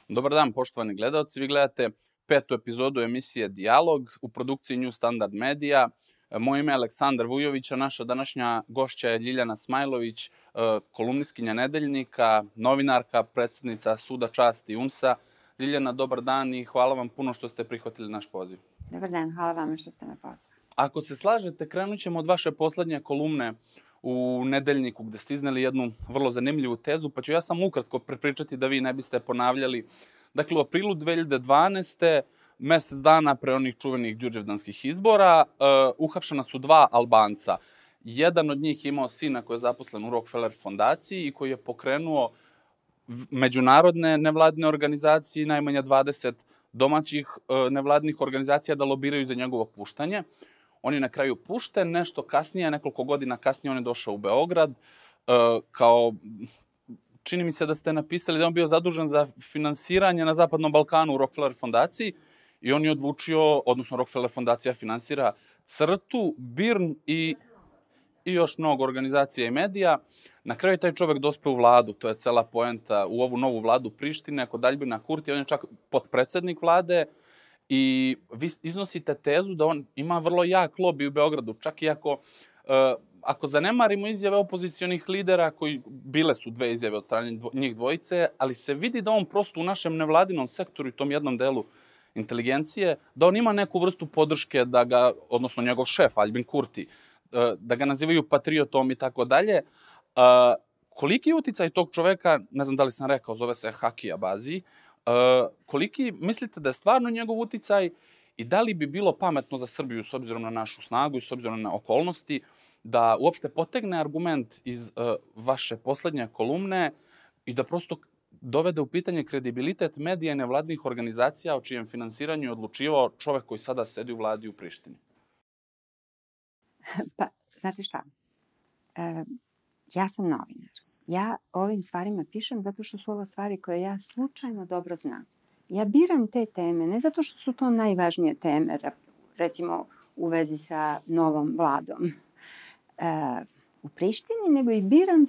Dobar dan, poštovani gledalci. Vi gledate 5. epizodu emisije Dijalog u produkciji New Standard Media. Moje ime je Aleksandar Vujović, a naša današnja gošća je Ljiljana Smajlović, kolumnistkinja Nedeljnika, novinarka, predsjednica Suda časti UNS-a. Ljiljana, dobar dan i hvala vam puno što ste prihvatili naš poziv. Dobar dan, hvala vama što ste me pozvali. Ako se slažete, krenut ćemo od vaše poslednje kolumne u Nedeljniku, gde ste izneli jednu vrlo zanimljivu tezu, pa ću ja samo ukratko prepričati da vi ne biste ponavljali. Dakle, u aprilu 2012. mesec dana pre onih čuvenih đurđevdanskih izbora, uhapšena su dva Albanca. Jedan od njih imao sina koji je zaposlen u Rockefeller fondaciji i koji je pokrenuo međunarodne nevladine organizacije i najmanje 20 domaćih nevladinih organizacija da lobiraju za njegovo puštanje. On je na kraju pušten, nešto kasnije, nekoliko godina kasnije on je došao u Beograd. Čini mi se da ste napisali da on bio zadužen za finansiranje na Zapadnom Balkanu u Rockefeller fondaciji i on je odlučio, odnosno Rockefeller fondacija finansira CRTU, BIRN i još mnogo organizacija i medija. Na kraju je taj čovek dospeo u vladu, to je cela poenta, u ovu novu vladu Prištine, kod Aljbina Kurtija, on je čak potpredsednik vlade. I vi iznosite tezu da on ima vrlo jak lobi u Beogradu, čak i ako zanemarimo izjave opozicionih lidera, koji bile su dve izjave od strane njih dvojice, ali se vidi da on prosto u našem nevladinom sektoru i tom jednom delu inteligencije, da on ima neku vrstu podrške da ga, odnosno njegov šef, Aljbin Kurti, da ga nazivaju patriotom i tako dalje. Koliki je uticaj tog čoveka, ne znam da li sam rekao, zove se Haki Abazi, koliki mislite da je stvarno njegov uticaj i da li bi bilo pametno za Srbiju s obzirom na našu snagu i s obzirom na okolnosti da uopšte potegne argument iz vaše poslednje kolumne i da prosto dovede u pitanje kredibilitet medija i nevladnih organizacija o čijem finansiranju je odlučivao čovek koji sada sedi u vladi u Prištini? Pa, znate šta? Ja sam novinar. Ja ovim stvarima pišem zato što su ovo stvari koje ja slučajno dobro znam. Ja biram te teme, ne zato što su to najvažnije teme, recimo u vezi sa novom vladom u Prištini, nego i biram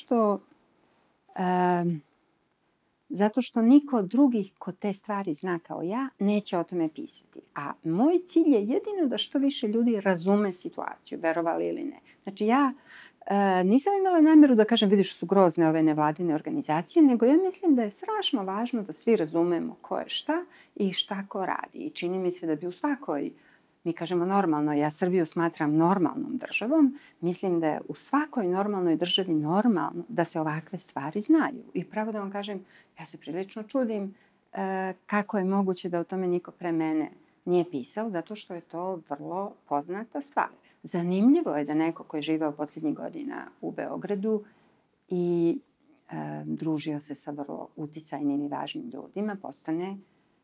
zato što niko drugi ko te stvari zna kao ja neće o tome pisati. A moj cilj je jedino da što više ljudi razume situaciju, verovali ili ne. Znači ja nisam imala nameru da kažem vidiš su grozne ove nevladine organizacije, nego ja mislim da je strašno važno da svi razumemo ko je šta i šta ko radi. I čini mi se da bi u svakoj, mi kažemo normalno, ja Srbiju smatram normalnom državom, mislim da je u svakoj normalnoj državi normalno da se ovakve stvari znaju. I pravo da vam kažem, ja se prilično čudim kako je moguće da o tome niko pre mene nije pisao, zato što je to vrlo poznata stvar. Zanimljivo je da neko ko je živeo posljednjih godina u Beogradu i družio se sa vrlo uticajnim i važnim ljudima, postane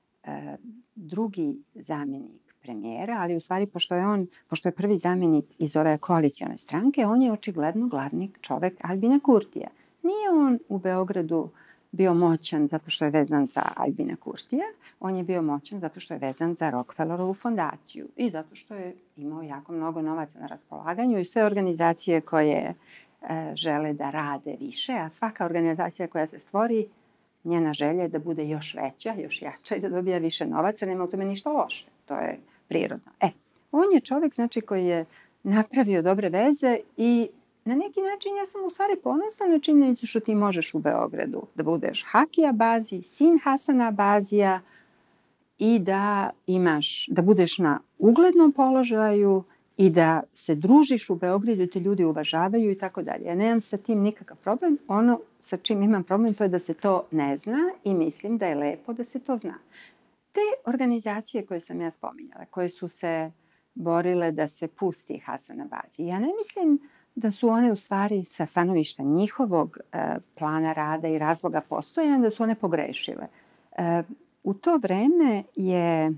drugi zamjenik premijera, ali u stvari pošto je prvi zamjenik iz ove koalicione stranke, on je očigledno glavni čovek Aljbina Kurtija. Nije on u Beogradu bio moćan zato što je vezan za Aljbina Kurtija, on je bio moćan zato što je vezan za Rockefellerovu fondaciju i zato što je imao jako mnogo novaca na raspolaganju i sve organizacije koje žele da rade više, a svaka organizacija koja se stvori, njena želja je da bude još veća, još jača i da dobija više novaca, nema u tome ništa loše, to je prirodno. On je čovek znači koji je napravio dobre veze i na neki način ja sam u stvari ponosna na činjenicu što ti možeš u Beogradu da budeš Haki Abazi, sin Hasana Abazija i da budeš na uglednom položaju i da se družiš u Beogradu i te ljudi uvažavaju i tako dalje. Ja nemam sa tim nikakav problem. Ono sa čim imam problem to je da se to ne zna i mislim da je lepo da se to zna. Te organizacije koje sam ja spominjala, koje su se borile da se pusti Hasan Abazi, ja ne mislim da su one u stvari sa stanovišta njihovog plana rada i razloga postojanja, da su one pogrešile. U to vreme je,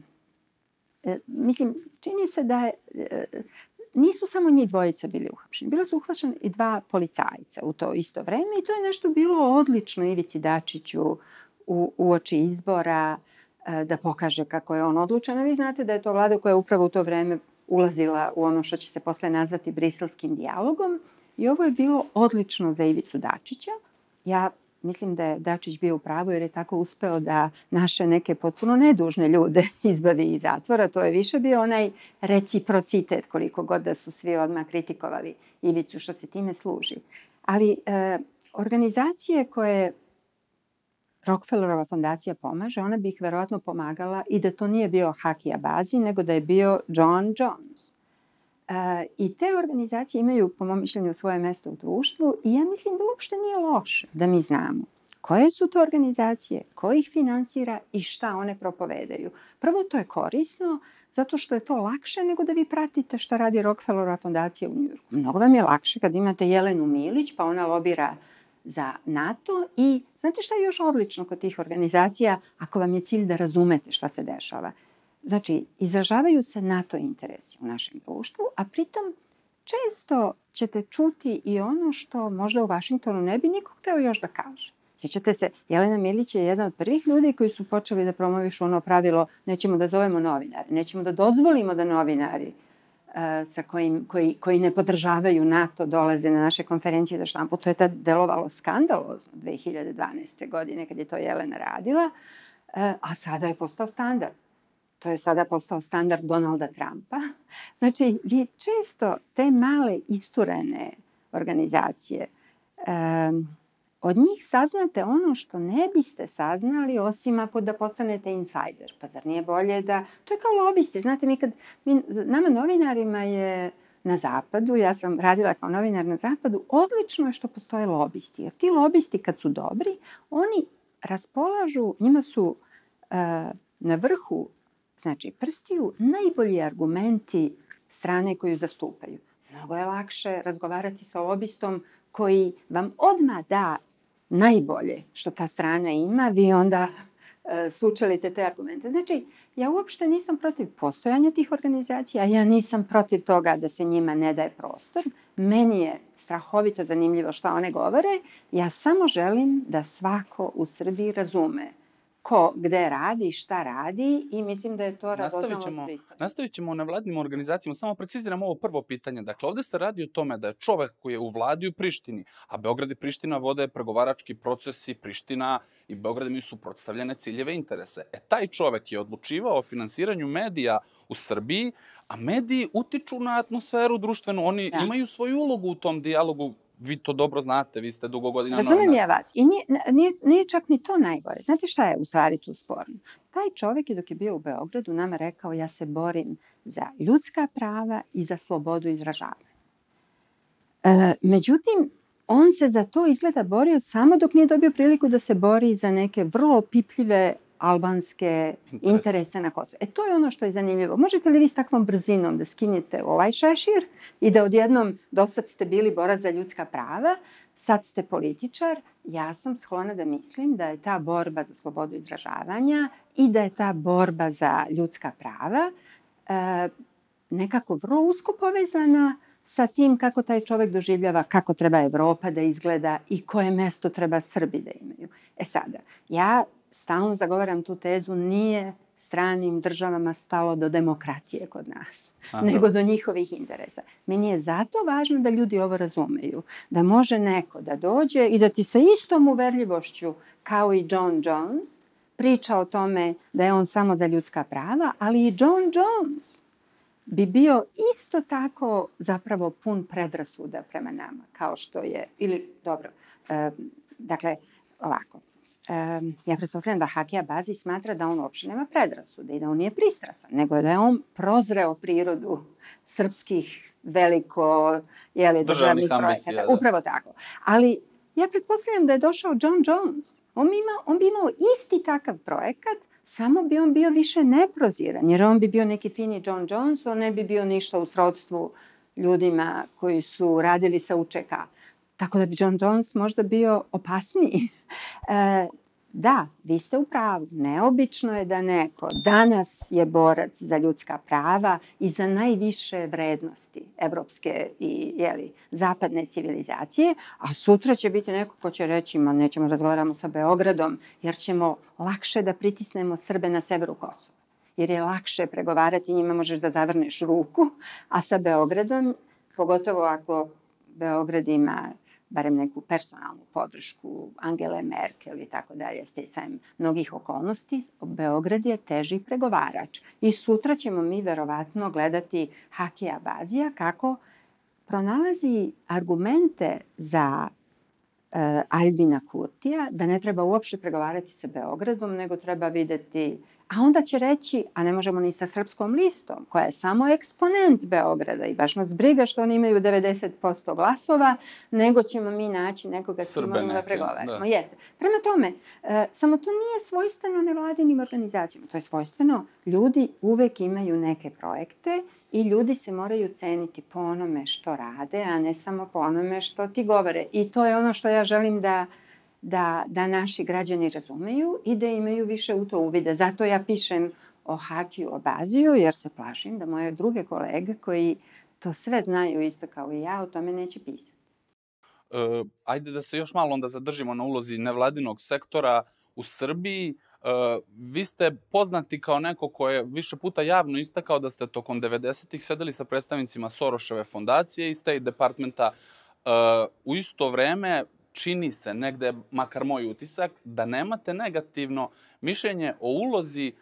čini se da nisu samo njih dvojica bili uhapšeni. Bilo su uhapšeni i dva policajca u to isto vreme i to je nešto bilo odlično Ivici Dačiću uoči izbora da pokaže kako je on odlučan. A vi znate da je to vlada koja je upravo u to vreme ulazila u ono što će se posle nazvati briselskim dijalogom i ovo je bilo odlično za Ivicu Dačića. Ja mislim da je Dačić bio u pravu jer je tako uspeo da naše neke potpuno nedužne ljude izbavi iz zatvora. To je više bio onaj reciprocitet, koliko god da su svi odmah kritikovali Ivicu što se time služi. Ali organizacije koje Rockefellerova fondacija pomaže, ona bi ih verovatno pomagala i da to nije bio Haki Abazi, nego da je bio John Jones. I te organizacije imaju, po mom mišljenju, svoje mesto u društvu i ja mislim da uopšte nije loše da mi znamo koje su to organizacije, ko ih finansira i šta one propovedaju. Prvo, to je korisno zato što je to lakše nego da vi pratite šta radi Rockefellerova fondacija u Njujorku. Mnogo vam je lakše kad imate Jelenu Milić, pa ona lobira za NATO i znate šta je još odlično kod tih organizacija ako vam je cilj da razumete šta se dešava? Znači, izražavaju se NATO interesi u našem društvu, a pritom često ćete čuti i ono što možda u Vašingtonu ne bi niko hteo još da kaže. Sjećate se, Jelena Milić je jedna od prvih ljudi koji su počeli da promovišu ono pravilo nećemo da zovemo novinare, nećemo da dozvolimo da novinari koji ne podržavaju NATO dolaze na naše konferencije da štampu. To je tad delovalo skandalozno 2012. godine kad je to Jelena radila, a sada je postao standard. To je sada postao standard Donalda Trumpa. Znači, vi često te male isturene organizacije, od njih saznate ono što ne biste saznali osim ako da postanete insajder. Pa zar nije bolje da... To je kao lobisti. Znate, nama novinarima je na zapadu, ja sam radila kao novinar na zapadu, odlično je što postoje lobisti. Jer ti lobisti kad su dobri, oni raspolažu, njima su na vrhu, znači prstiju, najbolji argumenti strane koju zastupaju. Mnogo je lakše razgovarati sa lobistom koji vam odmah da najbolje što ta strana ima, vi onda sučelite te argumente. Znači, ja uopšte nisam protiv postojanja tih organizacija, ja nisam protiv toga da se njima ne daje prostor. Meni je strahovito zanimljivo šta one govore. Ja samo želim da svako u Srbiji razume ko gde radi, šta radi i mislim da je to radoznalost pristup. Nastavit ćemo na vladnim organizacijama. Samo preciziram ovo prvo pitanje. Dakle, ovde se radi o tome da je čovek koji je u vladi u Prištini, a Beograd i Priština vode pregovarački procesi, Priština i Beograd imaju suprotstavljene ciljeve i interese. Taj čovek je odlučivao o finansiranju medija u Srbiji, a mediji utiču na atmosferu društvenu. Oni imaju svoju ulogu u tom dijalogu. Vi to dobro znate, vi ste dugo godina novinar. Razumem ja vas. I nije čak ni to najgore. Znate šta je u stvari tu sporno? Taj čovjek je dok je bio u Beogradu nama rekao ja se borim za ljudska prava i za slobodu izražavanja. Međutim, on se za to izgleda borio samo dok nije dobio priliku da se bori za neke vrlo opipljive albanske interese na Kosovo. To je ono što je zanimljivo. Možete li vi s takvom brzinom da skinete ovaj šešir i da odjednom dosad ste bili borac za ljudska prava, sad ste političar? Ja sam sklona da mislim da je ta borba za slobodu izražavanja i da je ta borba za ljudska prava nekako vrlo usko povezana sa tim kako taj čovjek doživljava, kako treba Evropa da izgleda i koje mesto treba Srbi da imaju. Sada, ja stalno zagovaram tu tezu, nije stranim državama stalo do demokratije kod nas, nego do njihovih interesa. Meni je zato važno da ljudi ovo razumeju, da može neko da dođe i da ti sa istom uverljivošću kao i John Jones priča o tome da je on samo za ljudska prava, ali i John Jones bi bio isto tako zapravo pun predrasuda prema nama, kao što je, ili dobro, dakle, ovako. Ja pretpostavljam da Haki Abazi smatra da on uopšte nema predrasude i da on nije pristrasan, nego da je on prozreo prirodu srpskih veliko državnih projekata. Upravo tako. Ali ja pretpostavljam da je došao John Jones. On bi imao isti takav projekat, samo bi on bio više neproziran, jer on bi bio neki fini John Jones, on ne bi bio ništa u srodstvu ljudima koji su radili sa UČK. Tako da bi John Jones možda bio opasniji. Da, vi ste u pravu. Neobično je da neko danas je borac za ljudska prava i za najviše vrednosti evropske i zapadne civilizacije, a sutra će biti neko ko će reći nećemo razgovaramo sa Beogradom jer ćemo lakše da pritisnemo Srbe na severu Kosova. Jer je lakše pregovarati, njima možeš da zavrneš ruku, a sa Beogradom, pogotovo ako Beograd ima barem neku personalnu podršku Angele Merkel i tako dalje, sticajem mnogih okolnosti, Beograd je teži pregovarač. I sutra ćemo mi verovatno gledati Hakija Abazija kako pronalazi argumente za Aljbina Kurtija, da ne treba uopšte pregovarati sa Beogradom, nego treba videti, a onda će reći, a ne možemo ni sa Srpskom listom, koja je samo eksponent Beograda i baš nas briga što oni imaju 90% glasova, nego ćemo mi naći nekoga s kim možemo da pregovaramo. Jeste. Prema tome, samo to nije svojstveno nevladinim organizacijama, to je svojstveno, ljudi uvek imaju neke projekte i ljudi se moraju ceniti po onome što rade, a ne samo po onome što ti govore. I to je ono što ja želim da naši građani razumeju i da imaju više u to uvide. Zato ja pišem o Hakiju Abaziju, jer se plašim da moje druge kolege koji to sve znaju isto kao i ja, o tome neće pisati. Ajde da se još malo onda zadržimo na ulozi nevladinog sektora u Srbiji. Vi ste poznati kao neko ko je više puta javno istakao da ste tokom 90-ih sedeli sa predstavnicima Soroševe fondacije i State Departmenta. U isto vreme čini se, negde, makar moj utisak, da nemate negativno mišljenje o ulozi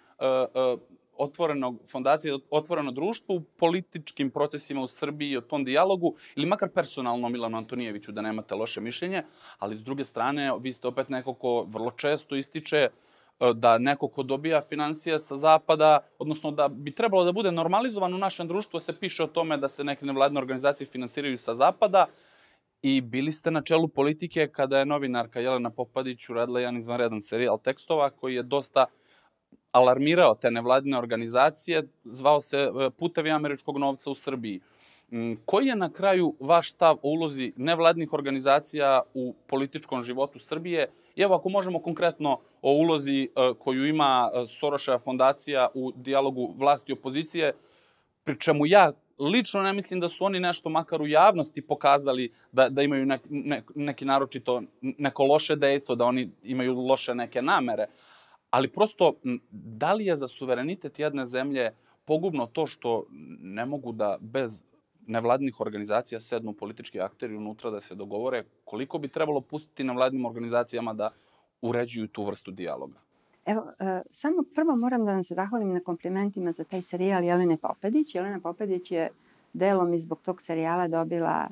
fondacije Otvoreno društvo u političkim procesima u Srbiji, o tom dijalogu, ili makar personalno Milanu Antonijeviću da nemate loše mišljenje, ali s druge strane vi ste opet neko ko vrlo često ističe da neko ko dobija financije sa zapada, odnosno da bi trebalo da bude normalizovan u našem društvu, se piše o tome da se neke nevladine organizacije finansiraju sa zapada. I bili ste na čelu politike kada je novinarka Jelena Popadić uradila jedan izvanredan serijal tekstova koji je dosta alarmirao te nevladine organizacije, zvao se Putevi američkog novca u Srbiji. Koji je na kraju vaš stav o ulozi nevladinih organizacija u političkom životu Srbije? I evo, ako možemo konkretno o ulozi koju ima Soroševa fondacija u dijalogu vlasti i opozicije, pri čemu ja lično ne mislim da su oni nešto makar u javnosti pokazali da imaju neki naročito neko loše dejstvo, da oni imaju loše neke namere. Ali prosto, da li je za suverenitet jedne zemlje pogubno to što ne mogu da bez nevladinih organizacija sednu politički akteri unutra da se dogovore koliko bi trebalo pustiti nevladinim organizacijama da uređuju tu vrstu dijaloga? Evo, samo prvo moram da vam se zahvalim na komplimentima za taj serijal Jelene Popadić. Jelena Popadić je delom i zbog tog serijala dobila,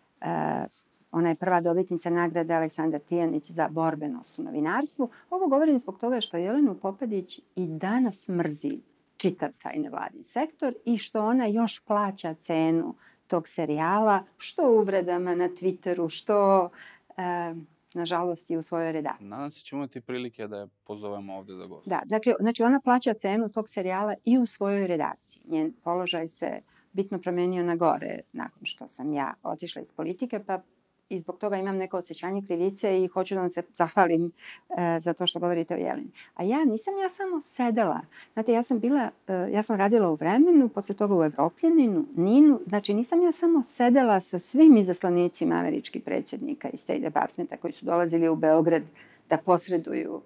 ona je prva dobitnica nagrade Aleksandar Tijanić za borbenost u novinarstvu. Ovo govorim zbog toga što Jelenu Popadić i danas mrzi čitav taj nevladin sektor i što ona još plaća cenu tog serijala, što uvredama na Twitteru, što nažalost i u svojoj redakciji. Nadam se ćemo imati prilike da je pozovemo ovde da gosti. Da, dakle, znači ona plaća cenu tog serijala i u svojoj redakciji. Njen položaj se bitno promenio na gore nakon što sam ja otišla iz politike, pa i zbog toga imam neko osjećanje krivice i hoću da vam se zahvalim za to što govorite o Jeleni. A ja samo sedela. Znate, ja sam radila u Vremenu, posle toga u Evropljaninu, Ninu. Znači, nisam ja samo sedela sa svim izaslanicima američkih predsjednika iz State Departmenta koji su dolazili u Beograd da posreduju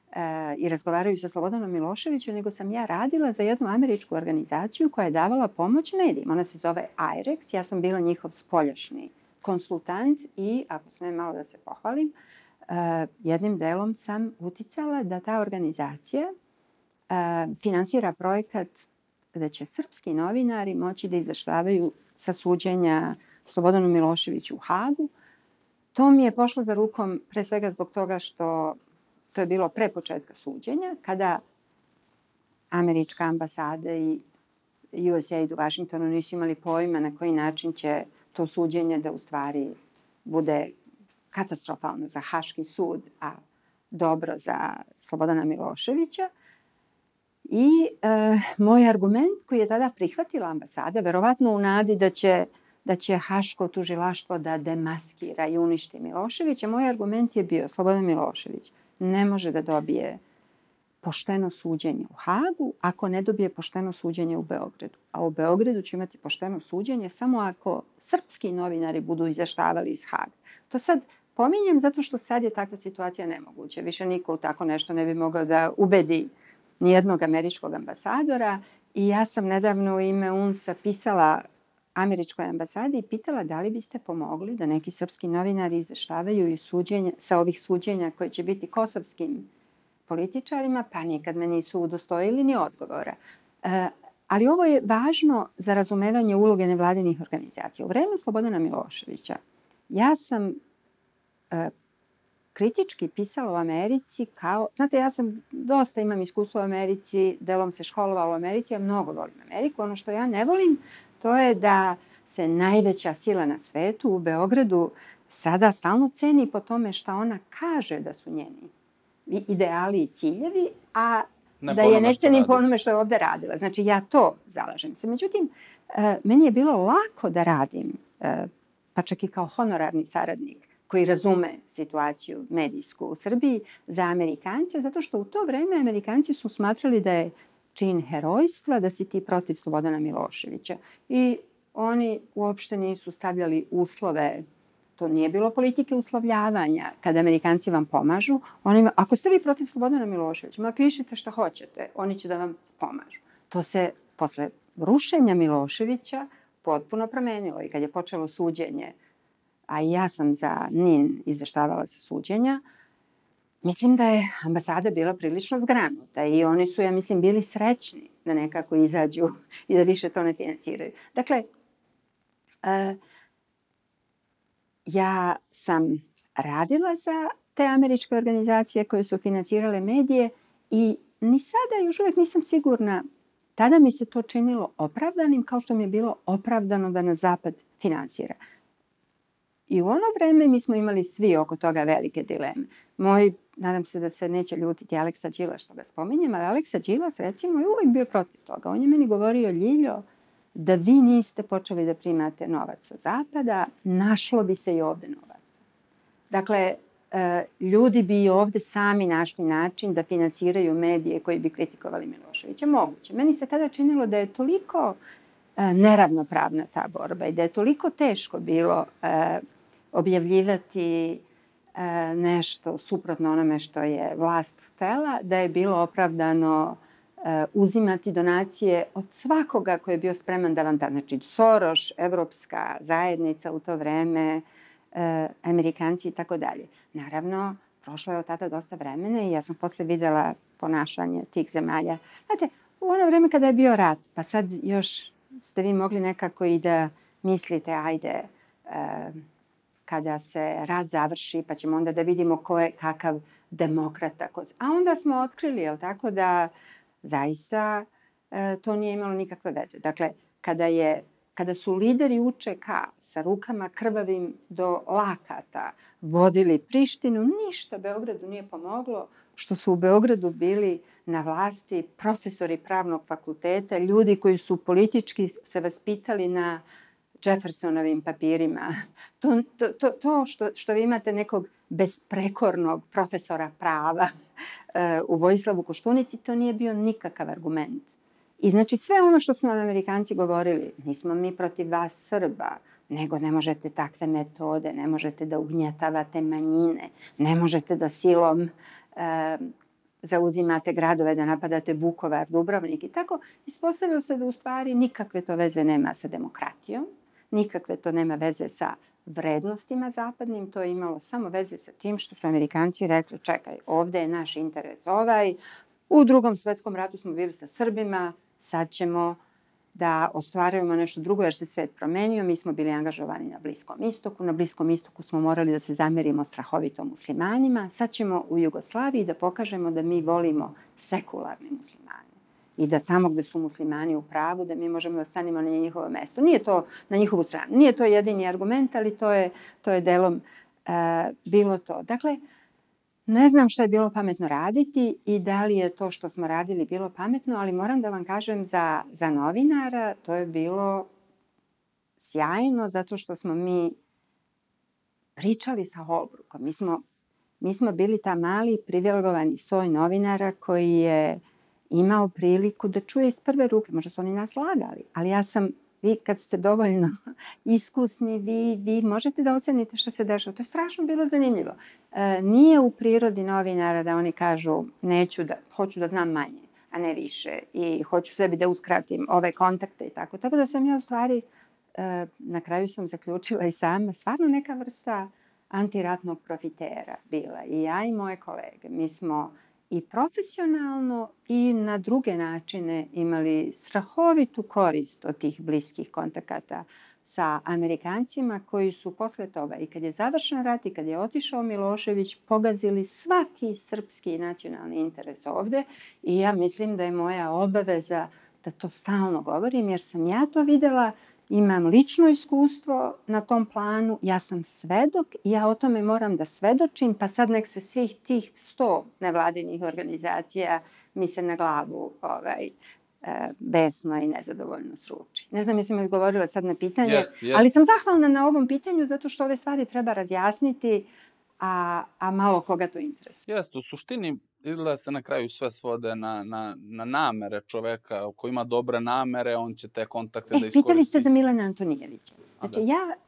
i razgovaraju sa Slobodanom Miloševićem, nego sam ja radila za jednu američku organizaciju koja je davala pomoć medijima. Ona se zove IREX, ja sam bila njihov spoljašnji konsultant i, ako smem malo da se pohvalim, jednim delom sam uticala da ta organizacija finansira projekat gde će srpski novinari moći da izveštavaju sa suđenja Slobodanu Miloševiću u Hagu. To mi je pošlo za rukom pre svega zbog toga što to je bilo pre početka suđenja, kada američka ambasada i USAID u Vašingtonu nisu imali pojma na koji način će to suđenje da u stvari bude katastrofalno za Haški sud, a dobro za Slobodana Miloševića. I moj argument koji je tada prihvatila ambasada, verovatno u nadi da će Haško tužilaštvo da demaskira i uništi Miloševića, moj argument je bio Slobodan Milošević ne može da dobije pošteno suđenje u Hagu ako ne dobije pošteno suđenje u Beogradu. A u Beogradu će imati pošteno suđenje samo ako srpski novinari budu izveštavali iz Haga. To sad pominjem zato što sad je takva situacija nemoguća. Više niko u tako nešto ne bi mogao da ubedi nijednog američkog ambasadora. I ja sam nedavno u ime UNS-a pisala američkoj ambasadi i pitala da li biste pomogli da neki srpski novinari izveštavaju i sa ovih suđenja koje će biti kosovskim političarima, pa nikad me nisu udostojili ni odgovora. Ali ovo je važno za razumevanje uloge nevladinih organizacija. U vreme Slobodana Miloševića ja sam kritički pisala o Americi kao... Znate, ja dosta imam iskustva u Americi, delom se školovala u Americi, ja mnogo volim Ameriku. Ono što ja ne volim, to je da se najveća sila na svetu u Beogradu sada stalno ceni po tome šta ona kaže da su njeni ideali i ciljevi, a da je ne cenim po onome što je ovde radila. Znači, ja to zalažem se. Međutim, meni je bilo lako da radim, pa čak i kao honorarni saradnik, koji razume situaciju medijsku u Srbiji za Amerikance, zato što u to vreme Amerikanci su smatrali da je čin herojstva da si ti protiv Slobodana Miloševića. I oni uopšte nisu stavljali uslove. To nije bilo politike uslovljavanja. Kada Amerikanci vam pomažu, ako ste vi protiv Slobodana Miloševića, pišite šta hoćete, oni će da vam pomažu. To se posle rušenja Miloševića potpuno promenilo i kad je počelo suđenje, a i ja sam za NIN izveštavala sa suđenja, mislim da je ambasada bila prilično zgranuta i oni su, ja mislim, bili srećni da nekako izađu i da više to ne finansiraju. Dakle, ja sam radila za te američke organizacije koje su finansirale medije i ni sada još uvijek nisam sigurna. Tada mi se to činilo opravdanim, kao što mi je bilo opravdano da nas Zapad finansira. I u ono vreme mi smo imali svi oko toga velike dileme. Nadam se da se neće ljutiti Aleksa Đilas što ga spominjem, ali Aleksa Đilas recimo je uvijek bio protiv toga. On je meni govorio, Ljiljo, da vi niste počeli da primate novac sa Zapada, našlo bi se i ovde novac. Dakle, ljudi bi i ovde sami našli način da finansiraju medije koji bi kritikovali Miloševića. Moguće. Meni se tada činilo da je toliko neravnopravna ta borba i da je toliko teško bilo objavljivati nešto suprotno onome što je vlast htela, da je bilo opravdano uzimati donacije od svakoga koji je bio spreman da vam da. Znači, Soros, Evropska zajednica u to vreme, Amerikanci i tako dalje. Naravno, prošlo je od tada dosta vremena i ja sam posle videla ponašanje tih zemalja. Znate, u ono vreme kada je bio rat, pa sad još ste vi mogli nekako i da mislite, ajde, kada se rat završi, pa ćemo onda da vidimo ko je kakav demokrata. A onda smo otkrili, jel tako, da zaista to nije imalo nikakve veze. Dakle, kada su lideri UČK sa rukama krvavim do lakata vodili Prištinu, ništa Beogradu nije pomoglo, što su u Beogradu bili na vlasti profesori pravnog fakulteta, ljudi koji su politički se vaspitali na Jeffersonovim papirima. To što vi imate nekog besprekornog profesora prava u Vojislavu Koštunici, to nije bio nikakav argument. I znači sve ono što su nam Amerikanci govorili, nismo mi protiv vas Srba, nego ne možete takve metode, ne možete da ugnjetavate manjine, ne možete da silom zauzimate gradove, da napadate Vukovar, Dubrovnik i tako. Ispostavilo se da u stvari nikakve to veze nema sa demokratijom, nikakve to nema veze sa vrednostima zapadnim, to je imalo samo veze sa tim što su Amerikanci rekli, čekaj, ovde je naš interes u Drugom svetskom ratu smo bili sa Srbima, sad ćemo da ostvarujemo nešto drugo jer se svet promenio, mi smo bili angažovani na Bliskom istoku, na Bliskom istoku smo morali da se zamerimo strahovito muslimanima, sad ćemo u Jugoslaviji da pokažemo da mi volimo sekularne muslimane i da tamo gde su muslimani u pravu, da mi možemo da stanemo na njihovo mesto. Nije to na njihovu stranu, nije to jedini argument, ali to je delom bilo to. Dakle, ne znam šta je bilo pametno raditi i da li je to što smo radili bilo pametno, ali moram da vam kažem za novinara to je bilo sjajno zato što smo mi pričali sa Holbrookom. Mi smo bili ta mali privilegovani soj novinara koji je imao priliku da čuje iz prve ruke. Možda su oni nas lagali, ali vi kad ste dovoljno iskusni, vi možete da ocenite šta se dešava. To je strašno bilo zanimljivo. Nije u prirodi novinara da oni kažu hoću da znam manje, a ne više i hoću sebi da uskratim ove kontakte i tako. Tako da sam ja u stvari na kraju sam zaključila i sama, stvarno neka vrsta antiratnog profitera bila. I ja i moje kolege. Mi smo i profesionalno i na druge načine imali strahovitu korist od tih bliskih kontakata sa Amerikancima koji su posle toga i kad je završen rat i kad je otišao Milošević pogazili svaki srpski nacionalni interes ovde i ja mislim da je moja obaveza da to stalno govorim jer sam ja to videla, imam lično iskustvo na tom planu, ja sam svedok i ja o tome moram da svedočim, pa sad nek se svih tih 100 nevladinih organizacija mi se na glavu besno i nezadovoljno sruči. Ne znam, jesam odgovorila sad na pitanje, ali sam zahvalna na ovom pitanju zato što ove stvari treba razjasniti, a malo koga to interesuje. Jeste, u suštini izgleda se na kraju sve svode na namere čoveka. Ako ima dobre namere, on će te kontakte da iskoristi. Pitali ste za Milana Antonijevića. Znači,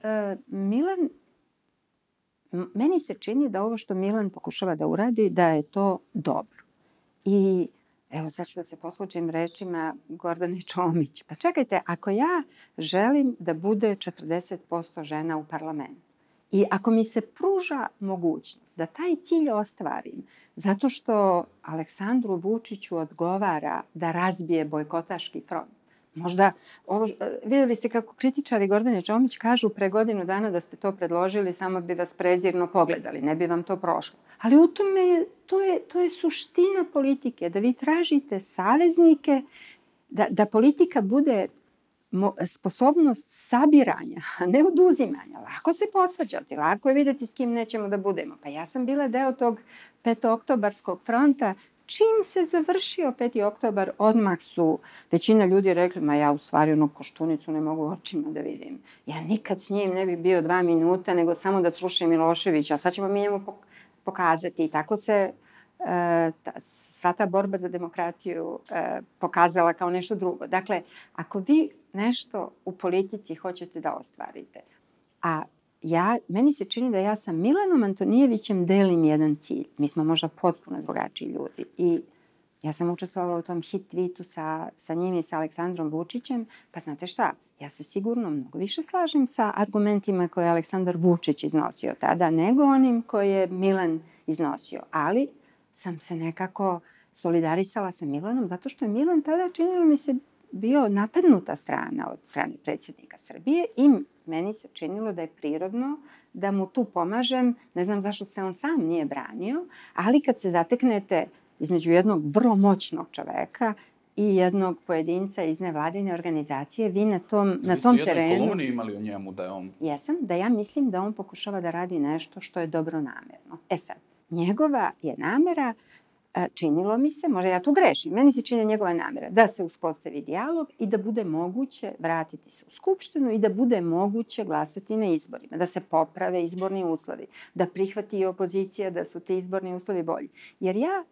meni se čini da ovo što Milan pokušava da uradi, da je to dobro. I evo, sad ću da se poslučim rečima Gordane Čomić. Pa čekajte, ako ja želim da bude 40% žena u parlamentu i ako mi se pruža mogućnost da taj cilj ostvarim zato što Aleksandru Vučiću odgovara da razbije bojkotaški front, možda, vidjeli ste kako kritičari Gordane Čomić kažu pre godinu dana da ste to predložili, samo bi vas prezirno pogledali, ne bi vam to prošlo. Ali u tome, to je suština politike, da vi tražite saveznike, da politika bude sposobnost sabiranja, a ne oduzimanja. Lako se posvađati, lako je vidjeti s kim nećemo da budemo. Pa ja sam bila deo tog petooktobarskog fronta. Čim se završio 5. oktobar, odmah su većina ljudi rekli, ma ja u stvari onu Koštunicu ne mogu očima da vidim. Ja nikad s njim ne bi bio 2 minuta, nego samo da srušim Miloševića, a sad ćemo mi njemu pokazati. I tako se sva ta borba za demokratiju pokazala kao nešto drugo. Dakle, ako vi nešto u politici hoćete da ostvarite, a meni se čini da ja sa Milanom Antonijevićem delim jedan cilj. Mi smo možda potpuno drugačiji ljudi. I ja sam učestvovala u tom hit tweetu sa njim i sa Aleksandrom Vučićem. Pa znate šta, ja se sigurno mnogo više slažem sa argumentima koje je Aleksandar Vučić iznosio tada, nego onim koje je Milan iznosio. Ali sam se nekako solidarisala sa Milanom, zato što je Milan tada, činilo mi se, bio napadnuta strana od strane predsjednika Srbije i meni se činilo da je prirodno da mu tu pomažem. Ne znam zašto se on sam nije branio, ali kad se zateknete između jednog vrlo moćnog čoveka i jednog pojedinca iz nevladine organizacije, vi na tom terenu... Vi ste u jednoj kolumni imali o njemu da je on... Jesam, da ja mislim da on pokušava da radi nešto što je dobronamerno. Sad, njegova je namera, činilo mi se, možda ja tu grešim, meni se čini njegova namera da se uspostavi dijalog i da bude moguće vratiti se u Skupštinu i da bude moguće glasati na izborima, da se poprave izborni uslovi, da prihvati i opozicija da su ti izborni uslovi bolji. Jer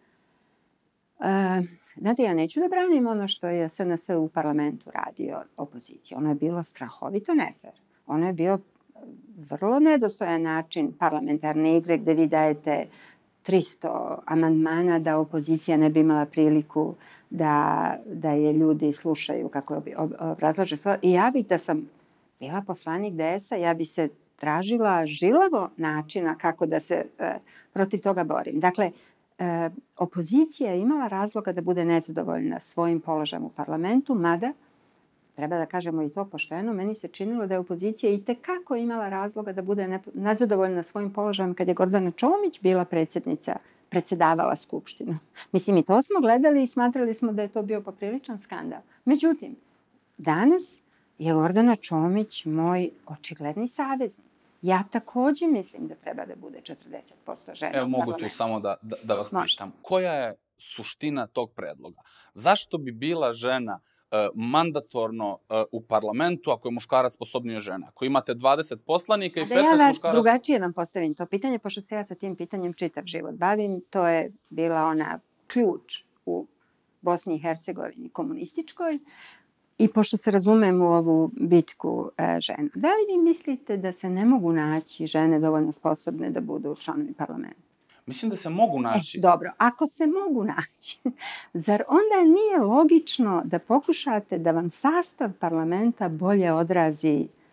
znate, ja neću da branim ono što je SNS u parlamentu radio opozicija. Ono je bilo strahovito nefer. Ono je bio vrlo nedostojan način parlamentarne igre gde vi dajete 300 amandmana da opozicija ne bi imala priliku da je ljudi slušaju kako obrazlaže stvar. I ja bih, da sam bila poslanik DS-a, ja bi se tražila žilavo načina kako da se protiv toga borim. Dakle, opozicija je imala razloga da bude nezadovoljna svojim položajem u parlamentu, mada, treba da kažemo i to pošteno, meni se činilo da je opozicija i tekako imala razloga da bude nezadovoljna svojim položajem kad je Gordana Čomić bila predsedavala Skupštinu. Mislim, i to smo gledali i smatrali smo da je to bio popriličan skandal. Međutim, danas je Gordana Čomić moj očigledni saveznik. Ja takođe mislim da treba da bude 40% žena. Evo, mogu tu samo da vas pitam. Koja je suština tog predloga? Zašto bi bila žena mandatorno u parlamentu ako je muškarac sposobnije žena? Ako imate 20 poslanika i 15 muškaraca... Da ja vas drugačije vam postavim to pitanje, pošto se ja sa tim pitanjem čitav život bavim, to je bila ona ključ u Bosni i Hercegovini komunističkoj i pošto se razumem u ovu bitku žena. Da li vi mislite da se ne mogu naći žene dovoljno sposobne da budu članovi parlamenta? Mislim da se mogu naći. Dobro, ako se mogu naći, zar onda nije logično da pokušate da vam sastav parlamenta bolje odrazi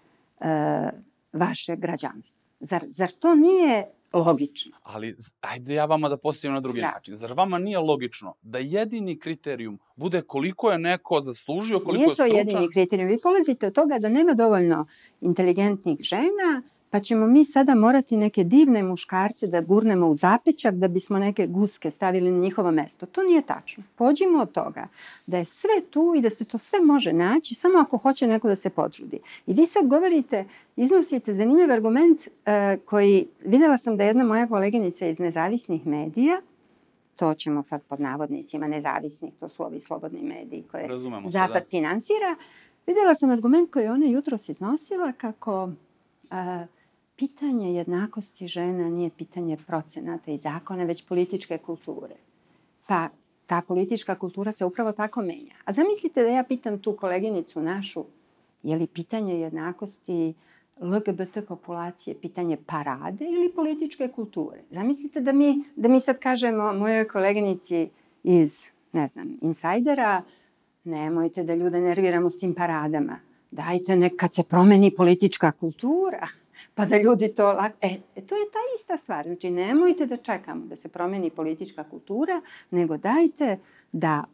vaše građanstvo. Zar to nije logično? Ali, ajde ja vama da postavim na drugi način. Zar vama nije logično da jedini kriterijum bude koliko je neko zaslužio, koliko je stručan? Nije to jedini kriterijum. Vi polazite od toga da nema dovoljno inteligentnih žena, pa ćemo mi sada morati neke divne muškarce da gurnemo u zapećak da bismo neke guske stavili na njihovo mesto. To nije tačno. Pođimo od toga da je sve tu i da se to sve može naći samo ako hoće neko da se potrudi. I vi sad govorite, iznosite zanimljiv argument koji videla sam da jedna moja koleginica iz nezavisnih medija, to ćemo sad pod navodnicima nezavisnih, to su ovi slobodni mediji koje Zapad finansira, videla sam argument koji ona jutros iznosila kako pitanje jednakosti žena nije pitanje procenata i zakona, već političke kulture. Pa ta politička kultura se upravo tako menja. A zamislite da ja pitam tu koleginicu našu, je li pitanje jednakosti LGBT populacije pitanje parade ili političke kulture? Zamislite da mi sad kažemo mojoj koleginici iz, ne znam, Insajdera, nemojte da ljude nerviramo s tim paradama. Dajte kad se promeni politička kultura, pa da ljudi to... to je ta ista stvar. Znači, nemojte da čekamo da se promeni politička kultura, nego dajte da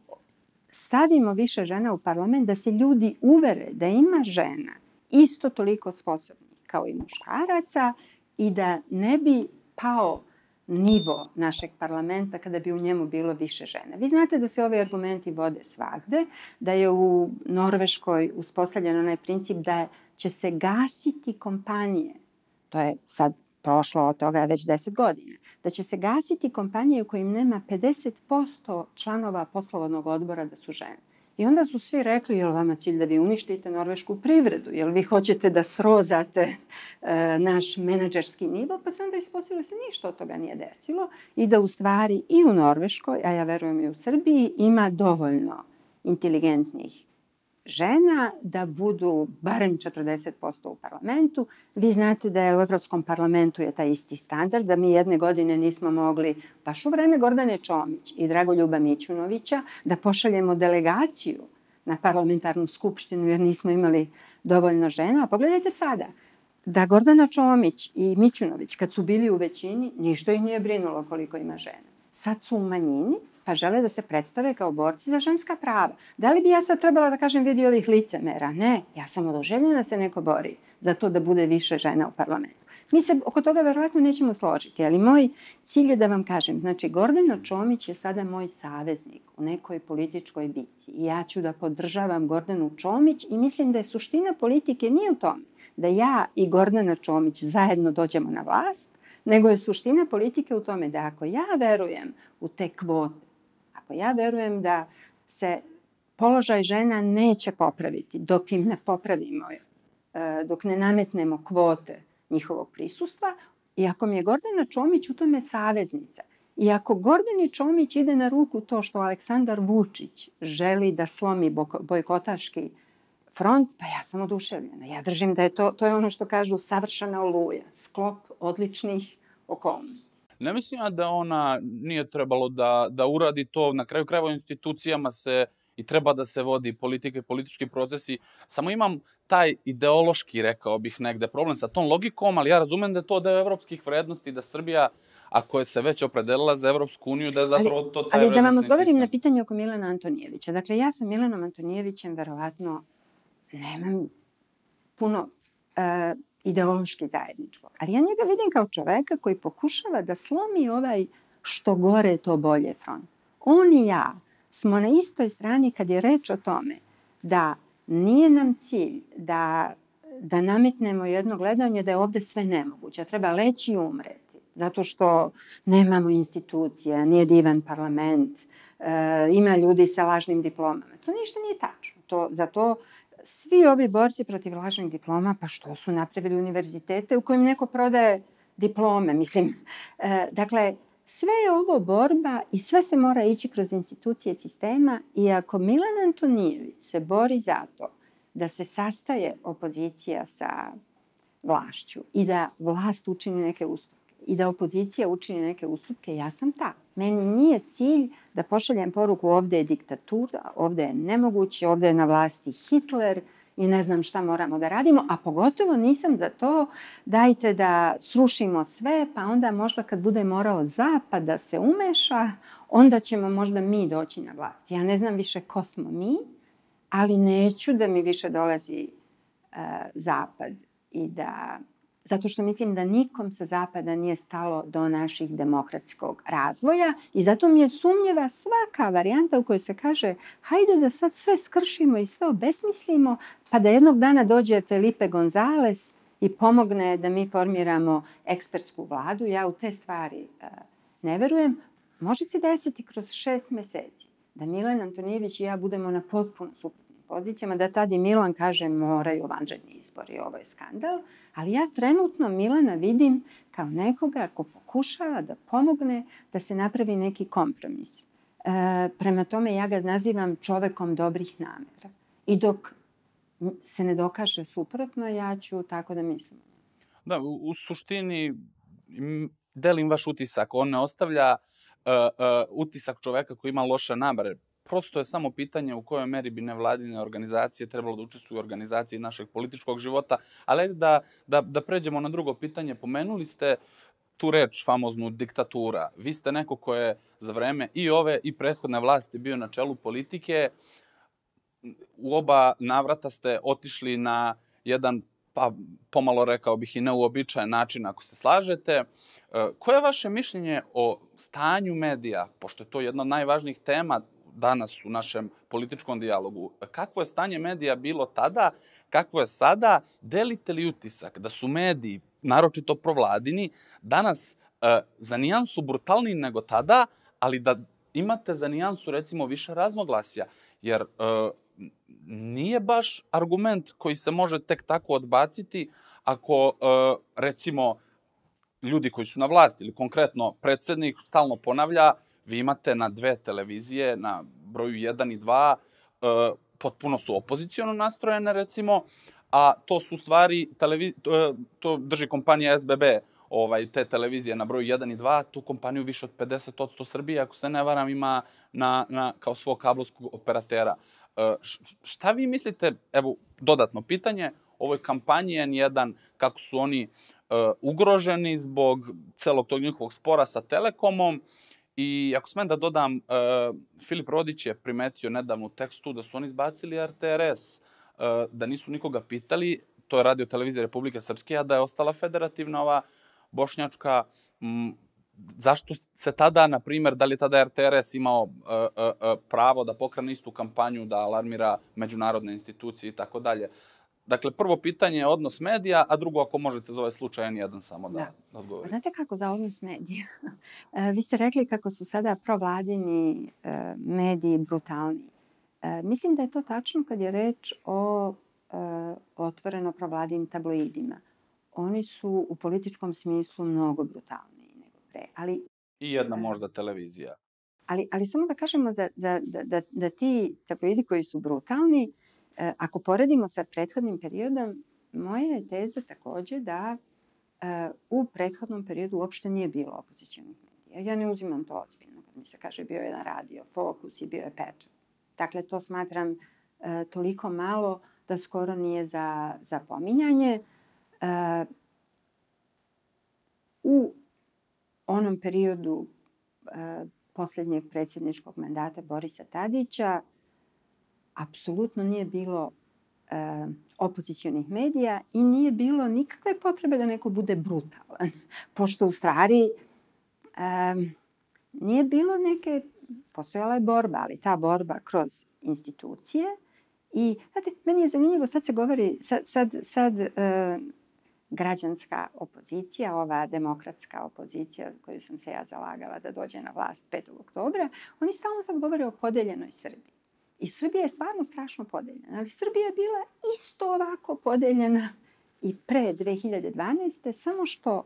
stavimo više žena u parlament, da se ljudi uvere da ima žena isto toliko sposobnih kao i muškaraca i da ne bi pao nivo našeg parlamenta kada bi u njemu bilo više žena. Vi znate da se ovi argumenti vode svagde, da je u Norveškoj uspostavljen onaj princip da će se gasiti kompanije, to je sad prošlo od toga već 10 godina, da će se gasiti kompanije u kojim nema 50% članova poslovnog odbora da su žene. I onda su svi rekli, je li vama cilj da vi uništite norvešku privredu, je li vi hoćete da srozate naš menadžerski nivo, pa se onda ispostavilo se ništa od toga nije desilo i da u stvari i u Norveškoj, a ja verujem i u Srbiji, ima dovoljno inteligentnih žena da budu barem 40% u parlamentu. Vi znate da je u Evropskom parlamentu je taj isti standard, da mi jedne godine nismo mogli, baš u vreme Gordane Čomić i Dragoljuba Mićunovića, da pošaljemo delegaciju na parlamentarnu skupštinu jer nismo imali dovoljno žena. A pogledajte sada, da Gordana Čomić i Mićunović, kad su bili u većini, ništa ih nije brinulo koliko ima žena. Sad su u manjini, pa žele da se predstave kao borci za ženska prava. Da li bi ja sad trebala da kažem vidi ovih licemera? Ne, ja sam oduševljena da se neko bori za to da bude više žena u parlamentu. Mi se oko toga verovatno nećemo složiti, ali moj cilj je da vam kažem, znači Gordana Čomić je sada moj saveznik u nekoj političkoj bici i ja ću da podržavam Gordanu Čomić i mislim da je suština politike nije u tome da ja i Gordana Čomić zajedno dođemo na vlast, nego je suština politike u tome da ako ja verujem u te kvote, ako ja verujem da se položaj žena neće popraviti dok im ne popravimo, dok ne nametnemo kvote njihovog prisustva, i ako mi je Gordana Čomić u tome saveznica, i ako Gordani Čomić ide na ruku to što Aleksandar Vučić želi da slomi bojkotaški front, pa ja sam oduševljena. Ja držim da je to je ono što kažu savršena oluja, sklop odličnih okolnosti. Ne mislim da ona nije trebalo da uradi to, na kraju krajeva u institucijama se i treba da se vodi politika i politički procesi. Samo imam taj ideološki, rekao bih, negde problem sa tom logikom, ali ja razumem da je to deo evropskih vrednosti, da Srbija, ako je se već opredelila za Evropsku uniju, da je zapravo to taj vrednostni sistem. Ali da vam odgovorim na pitanje oko Milana Antonijevića. Dakle, ja sa Milanom Antonijevićem verovatno nemam puno ideološki zajedničko. Ali ja njega vidim kao čoveka koji pokušava da slomi ovaj što gore to bolje front. On i ja smo na istoj strani kad je reč o tome da nije nam cilj da nametnemo jedno gledanje da je ovde sve nemoguće. Treba leći i umreti. Zato što nemamo institucije, nije divan parlament, ima ljudi sa lažnim diplomama. To ništa nije tačno. Zato svi ovi borci protiv lažnih diploma, pa što su napravili univerzitete u kojim neko prodaje diplome, mislim. Dakle, sve je ovo borba i sve se mora ići kroz institucije sistema i ako Milan Antonijević se bori za to da se sastaje opozicija sa vlašću i da vlast učini neke ustupke i da opozicija učini neke ustupke, ja sam ta. Meni nije cilj da pošaljem poruku ovde je diktatura, ovde je nemoguće, ovde je na vlasti Hitler i ne znam šta moramo da radimo, a pogotovo nisam za to dajte da srušimo sve, pa onda možda kad bude morao Zapad da se umeša, onda ćemo možda mi doći na vlast. Ja ne znam više ko smo mi, ali neću da mi više dolazi Zapad i da... Zato što mislim da nikom sa Zapada nije stalo do naših demokratskog razvoja i zato mi je sumnjiva svaka varijanta u kojoj se kaže hajde da sad sve skršimo i sve obesmislimo pa da jednog dana dođe Felipe González i pomogne da mi formiramo ekspertsku vladu. Ja u te stvari ne verujem. Može se desiti kroz 6 meseci da Milan Antonijević i ja budemo na potpuno suprotnim pozicijama, da tad i Milan kaže moraju vanredni izbori, ovo je skandal. Ali ja trenutno Milana vidim kao nekoga ko pokušava da pomogne da se napravi neki kompromis. Prema tome ja ga nazivam čovekom dobrih namera. I dok se ne dokaže suprotno, ja ću tako da mislim. Da, u suštini delim vaš utisak. On ne ostavlja utisak čoveka koji ima loše namere. Prosto je samo pitanje u kojoj meri bi nevladine organizacije trebalo da učestvuju u organizaciji našeg političkog života. Ali da pređemo na drugo pitanje. Pomenuli ste tu reč famoznu diktatura. Vi ste neko ko je za vreme i ove i prethodne vlasti bio na čelu politike. U oba navrata ste otišli na jedan, pa pomalo rekao bih i neuobičajen način, ako se slažete. Koje je vaše mišljenje o stanju medija, pošto je to jedna od najvažnijih tema danas u našem političkom dijalogu? Kakvo je stanje medija bilo tada, kakvo je sada? Delite li utisak da su mediji, naročito provladini, danas za nijansu brutalniji nego tada, ali da imate za nijansu recimo više raznoglasja? Jer nije baš argument koji se može tek tako odbaciti ako recimo ljudi koji su na vlasti ili konkretno predsjednik stalno ponavlja vi imate na 2 televizije, na broju 1 i 2, potpuno su opoziciono nastrojene, recimo, a to su u stvari, to drži kompanija SBB, te televizije na broju 1 i 2, tu kompaniju više od 50% Srbije, ako se ne varam, ima kao svog kablovskog operatera. Šta vi mislite, evo, dodatno pitanje, ovoj kampanji N1, kako su oni ugroženi zbog celog tog njihovog spora sa Telekomom? I ako smem da dodam, Filip Rodić je primetio nedavno u tekstu da su oni izbacili RTRS, da nisu nikoga pitali, to je Radio televizija Republike Srpske, a da je ostala federativna ova bošnjačka. Zašto se tada, na primjer, da li je tada RTRS imao pravo da pokrene istu kampanju, da alarmira međunarodne institucije i tako dalje? Dakle, prvo pitanje je odnos medija, a drugo, ako možete za ovaj slučaj N1 samo da odgovorite. Znate kako za odnos medija? Vi ste rekli kako su sada provladini mediji brutalni. Mislim da je to tačno kad je reč o otvoreno provladinim tabloidima. Oni su u političkom smislu mnogo brutalniji nego pre. I jedna možda televizija. Ali samo da kažemo da ti tabloidi koji su brutalni, ako poredimo sa prethodnim periodom, moja je teza također da u prethodnom periodu uopšte nije bilo opozicionih medija. Ja ne uzimam to ozbiljno. Kad mi se kaže bio jedan radio, Fokus i bio je Pečat. Dakle, to smatram toliko malo da skoro nije za pominjanje. U onom periodu posljednjeg predsjedničkog mandata Borisa Tadića apsolutno nije bilo opozicionih medija i nije bilo nikakve potrebe da neko bude brutalan. Pošto u stvari nije bilo neke, postojala je borba, ali ta borba kroz institucije. I, znate, meni je zanimljivo, sad se govori, sad građanska opozicija, ova demokratska opozicija koju sam se ja zalagala da dođe na vlast 5. oktobra, oni stalno sad govore o podeljenoj Srbiji. I Srbija je stvarno strašno podeljena. Ali Srbija je bila isto ovako podeljena i pre 2012. Samo što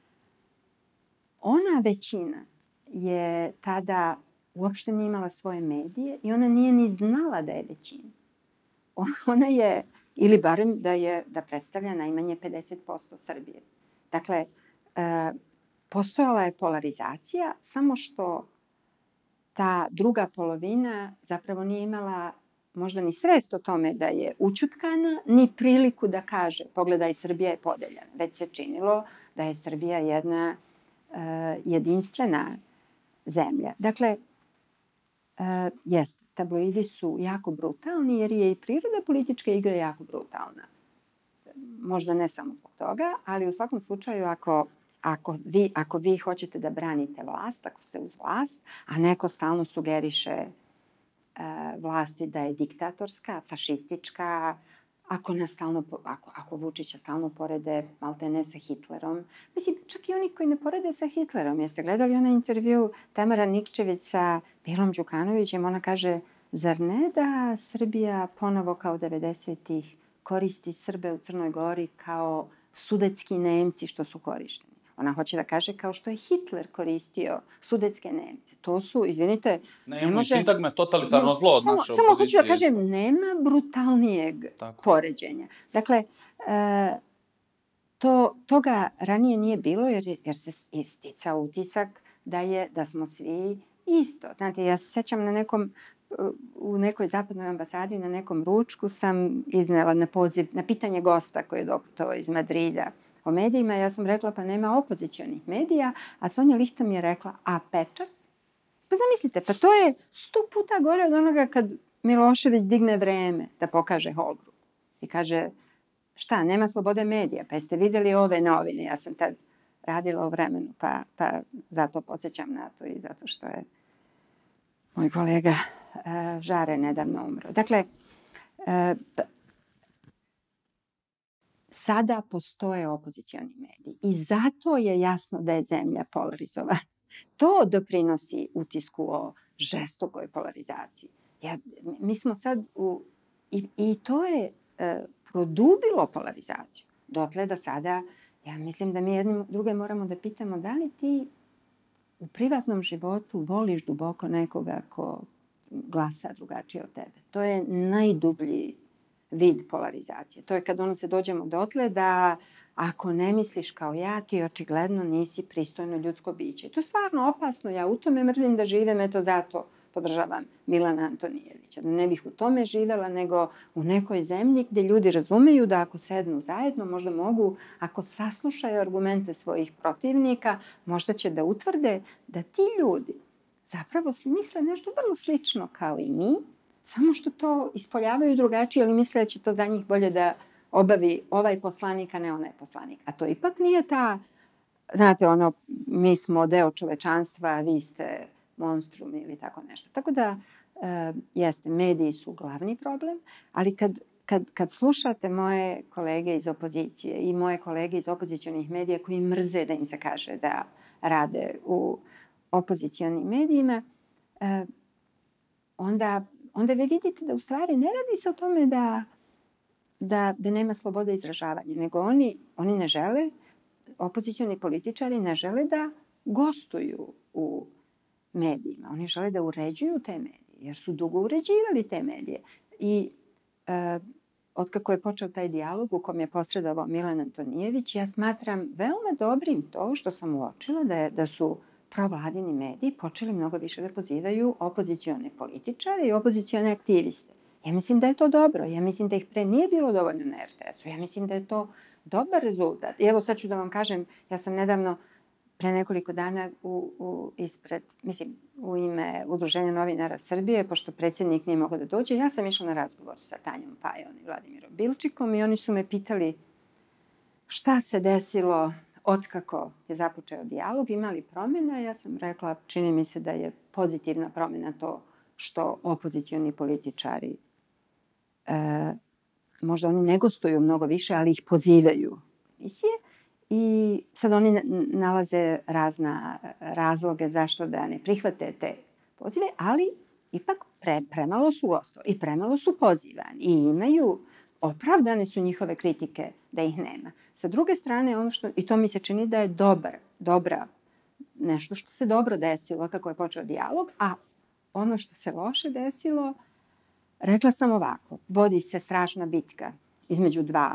ona većina je tada uopšte nije imala svoje medije i ona nije ni znala da je većina. Ona je, ili barem da predstavlja najmanje 50% Srbije. Dakle, postojala je polarizacija, samo što ta druga polovina zapravo nije imala možda ni svest o tome da je ućutkana, ni priliku da kaže pogledaj, Srbija je podeljena. Već se činilo da je Srbija jedna jedinstvena zemlja. Dakle, jeste, tabloidi su jako brutalni jer je i priroda političke igre jako brutalna. Možda ne samo zbog toga, ali u svakom slučaju ako vi hoćete da branite vlast, ako ste uz vlast, a neko stalno sugeriše vlasti da je diktatorska, fašistička, ako Vučića stalno porede maltene sa Hitlerom. Mislim, čak i oni koji ne porede sa Hitlerom. Jeste gledali onaj intervju Tamara Nikčević sa Bilom Đukanovićem? Ona kaže, zar ne da Srbija ponovo kao 90-ih koristi Srbe u Crnoj Gori kao sudetski Nemci što su korišteni? Ona hoće da kaže kao što je Hitler koristio sudetske Nemce. To su, izvinite, ne može... Sintagma je totalitarno zlo od naše opozicije. Samo hoću da kažem, nema brutalnijeg poređenja. Dakle, toga ranije nije bilo jer se isticao utisak da smo svi isto. Znate, ja se sjećam u nekoj zapadnoj ambasadi na nekom ručku sam iznela na poziv, na pitanje gosta koji je doputovao iz Madrida o medijima. Ja sam rekla, pa nema opozicionih medija, a Sonja Lihta mi je rekla, a pečat? Pa zamislite, pa to je 100 puta gore od onoga kad Milošević digne Vreme da pokaže Holbrook. I kaže, šta, nema slobode medija, pa jeste vidjeli ove novine? Ja sam tad radila u Vremenu, pa zato podsjećam na to i zato što je moj kolega Žare nedavno umro. Dakle, sada postoje opozicioni mediji i zato je jasno da je zemlja polarizovana. To doprinosi utisku o žestokoj polarizaciji. Mi smo sad i to je produbilo polarizaciju. Dotle da sada, ja mislim da mi jednim druge moramo da pitamo da li ti u privatnom životu voliš duboko nekoga ko glasa drugačije od tebe. To je najdublji vid polarizacije. To je kad se dođemo dotle da ako ne misliš kao ja, ti očigledno nisi pristojno ljudsko biće. To je stvarno opasno. Ja u tome mrzim da živim, eto zato podržavam Milana Antonijevića. Da ne bih u tome živela, nego u nekoj zemlji gdje ljudi razumeju da ako sednu zajedno, možda mogu, ako saslušaju argumente svojih protivnika, možda će da utvrde da ti ljudi zapravo misle nešto vrlo slično kao i mi, samo što to ispoljavaju drugačije, ali misle da će to za njih bolje da obavi ovaj poslanik, a ne onaj poslanik. A to ipak nije znate, mi smo deo čovečanstva, a vi ste monstrum ili tako nešto. Tako da, jeste, mediji su glavni problem, ali kad slušate moje kolege iz opozicije i moje kolege iz opozicionih medija koji mrze da im se kaže da rade u opozicionim medijima, onda vi vidite da u stvari ne radi se o tome da nema slobode izražavanja, nego oni ne žele, opozicioni političari ne žele da gostuju u medijima. Oni žele da uređuju te medije, jer su dugo uređivali te medije. I otkako je počeo taj dijalog u kom je posredovao Milan Antonijević, ja smatram veoma dobrim to što sam uočila da su provladini mediji počeli mnogo više da pozivaju opozicione političare i opozicione aktiviste. Ja mislim da je to dobro. Ja mislim da ih pre nije bilo dovoljno na RTS-u. Ja mislim da je to dobar rezultat. I evo sad ću da vam kažem, ja sam nedavno pre nekoliko dana u ime Udruženja novinara Srbije, pošto predsjednik nije mogao da dođe, ja sam išla na razgovor sa Tanjom Fajon i Vladimirom Bilčikom i oni su me pitali šta se desilo otkako je započeo dijalog, ima li promjena. Ja sam rekla, čini mi se da je pozitivna promjena to što opozicioni političari, možda oni ne gostuju mnogo više, ali ih pozivaju emisije. I sad oni nalaze razloge zašto da ne prihvate te pozive, ali ipak premalo su gostovali i premalo su pozivani. I imaju, opravdane su njihove kritike da ih nema. Sa druge strane, i to mi se čini da je dobra, nešto što se dobro desilo kako je počeo dijalog, a ono što se loše desilo, rekla sam ovako, vodi se strašna bitka između dva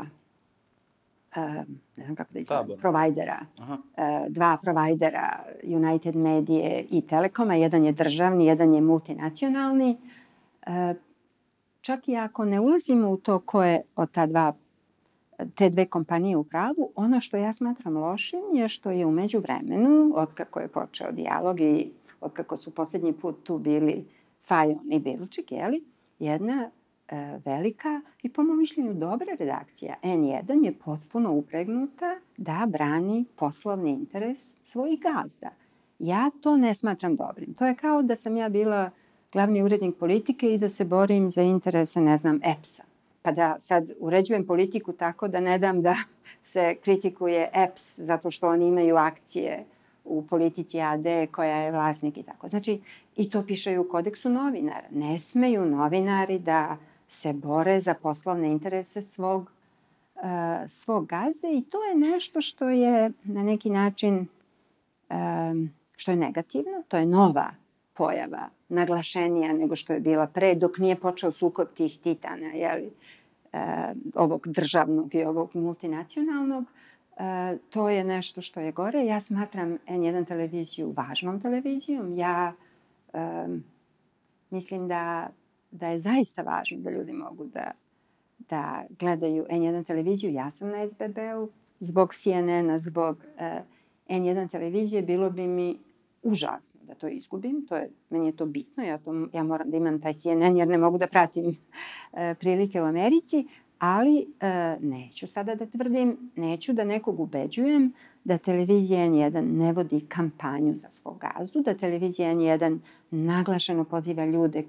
ne znam kako da izgledam, provajdera. Dva provajdera, United Medije i Telekoma. Jedan je državni, jedan je multinacionalni. čak i ako ne ulazimo u to ko je od te dve kompanije u pravu, ono što ja smatram lošim je što je u međuvremenu, otkako je počeo dijalog i otkako su poslednji put tu bili Fajon i Bilčik, jedna velika i po mom mišljenju dobra redakcija N1 je potpuno upregnuta da brani poslovni interes svojih gazda. Ja to ne smatram dobrim. To je kao da sam ja bila glavni urednik politike i da se borim za interese, EPS-a. Pa da sad uređujem politiku tako da ne dam da se kritikuje EPS zato što oni imaju akcije u Politici AD koja je vlasnik i tako. Znači, i to piše u kodeksu novinara. Ne smeju novinari da se bore za poslovne interese svog gazde i to je nešto što je na neki način što je negativno. To je nova pojava, naglašenija nego što je bila pre, dok nije počeo sukob tih titana, ovog državnog i ovog multinacionalnog. To je nešto što je gore. Ja smatram N1 televiziju važnom televizijom. Ja mislim da je zaista važno da ljudi mogu da gledaju N1 televiziju. Ja sam na SBB-u. Zbog CNN-a, zbog N1 televizije bilo bi mi užasno da to izgubim. Meni je to bitno. Ja moram da imam taj CNN jer ne mogu da pratim prilike u Americi. Ali neću sada da tvrdim, neću da nekog ubeđujem da televizija N1 ne vodi kampanju za svog gazdu, da televizija N1 naglašeno poziva ljude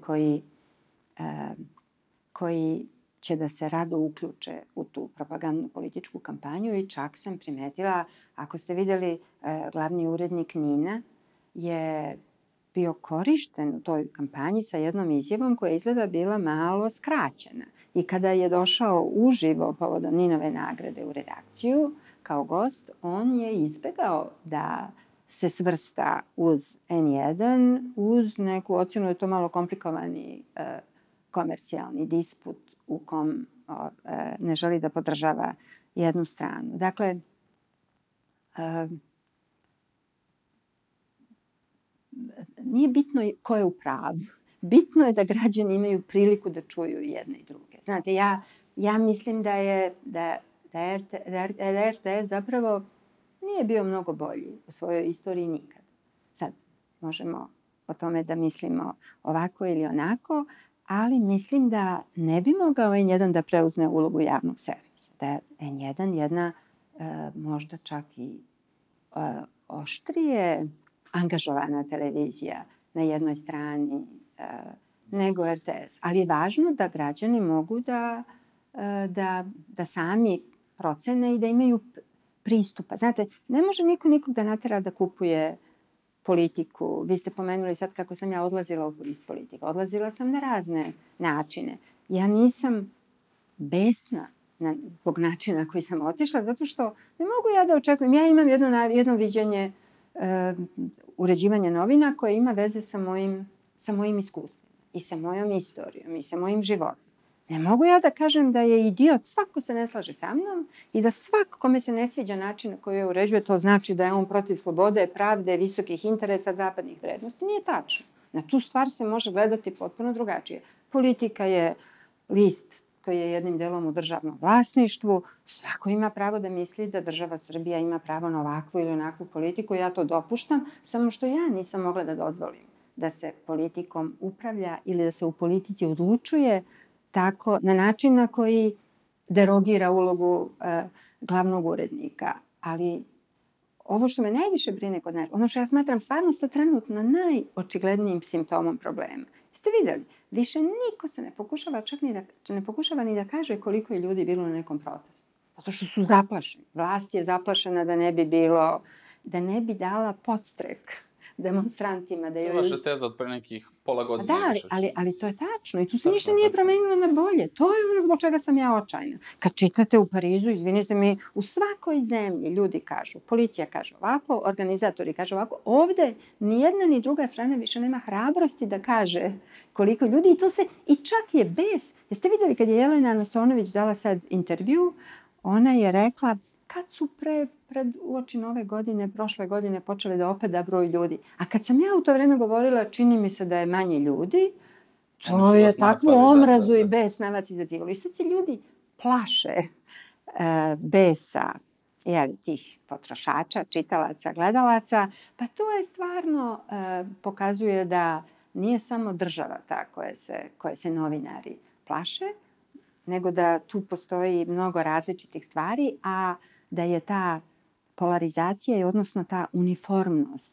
koji će da se rado uključe u tu propagandnu političku kampanju i čak sam primetila, ako ste videli, glavni urednik Nina je bio korišten u toj kampanji sa jednom izjavom koja izgleda bila malo skraćena. I kada je došao uživo povodom Ninove nagrade u redakciju kao gost, on je izbegao da se svrsta uz N1, uz neku ocenu, je to malo komplikovani komercijalni disput u kom ne želi da podržava jednu stranu. Dakle, nije bitno ko je u pravu. Bitno je da građani imaju priliku da čuju jedne i druge. Znate, ja mislim da RTS zapravo nije bio mnogo bolji u svojoj istoriji nikad. Sad, možemo o tome da mislimo ovako ili onako, ali mislim da ne bi mogao N1 da preuzme ulogu javnog servisa. Da je N1 jedna možda čak i oštrije angažovana televizija na jednoj strani nego RTS. Ali je važno da građani mogu da sami procene i da imaju pristupa. Znate, ne može niko nikog da natera da kupuje politiku. Vi ste pomenuli sad kako sam ja odlazila iz politike. Odlazila sam na razne načine. Ja nisam besna zbog načina koji sam otišla, zato što ne mogu ja da očekujem. Ja imam jedno viđenje uređivanja novina koje ima veze sa mojim iskustvima i sa mojom istorijom i sa mojim životom. Ne mogu ja da kažem da je idiot svako se ne slaže sa mnom i da svako kome se ne sviđa način na koji je uređuje, to znači da je on protiv slobode, pravde, visokih interesa, zapadnih vrednosti. Nije tačno. Na tu stvar se može gledati potpuno drugačije. Politika je list koji je jednim delom u državnom vlasništvu. Svako ima pravo da misli da država Srbija ima pravo na ovakvu ili onakvu politiku. Ja to dopuštam, samo što ja nisam mogla da dozvolim da se politikom upravlja ili da se u politici odlučuje tako, na način na koji derogira ulogu glavnog urednika. Ali ovo što me najviše brine kod nas, ono što ja smatram stvarno sa trenutno najočiglednijim simptomom problema. Ste videli, više niko se ne pokušava ni da kaže koliko je ljudi bilo na nekom protestu. Zato što su zaplašeni. Vlast je zaplašena da ne bi dala podstrek demonstrantima. To je vaša teza od pre nekih pola godine. Da, ali to je tačno i tu se ništa nije promenilo na bolje. To je ono zbog čega sam ja očajna. Kad čitate u Parizu, izvinite mi, u svakoj zemlji ljudi kažu, policija kaže ovako, organizatori kažu ovako, ovde ni jedna ni druga strana više nema hrabrosti da kaže koliko ljudi i čak je bes. Jeste videli kad je Jelena Nasonović dala sad intervju, ona je rekla kad su pred uoči nove godine, prošle godine počeli da opada broj ljudi. A kad sam ja u to vreme govorila, čini mi se da je manje ljudi, To je takvu omrazu i bes na vas izazivalo. I sad se ljudi plaše besa tih potrošača, čitalaca, gledalaca, pa to je stvarno pokazuje da nije samo država ta koje se novinari plaše, nego da tu postoji mnogo različitih stvari, a da je ta polarizacija i odnosno ta uniformnost,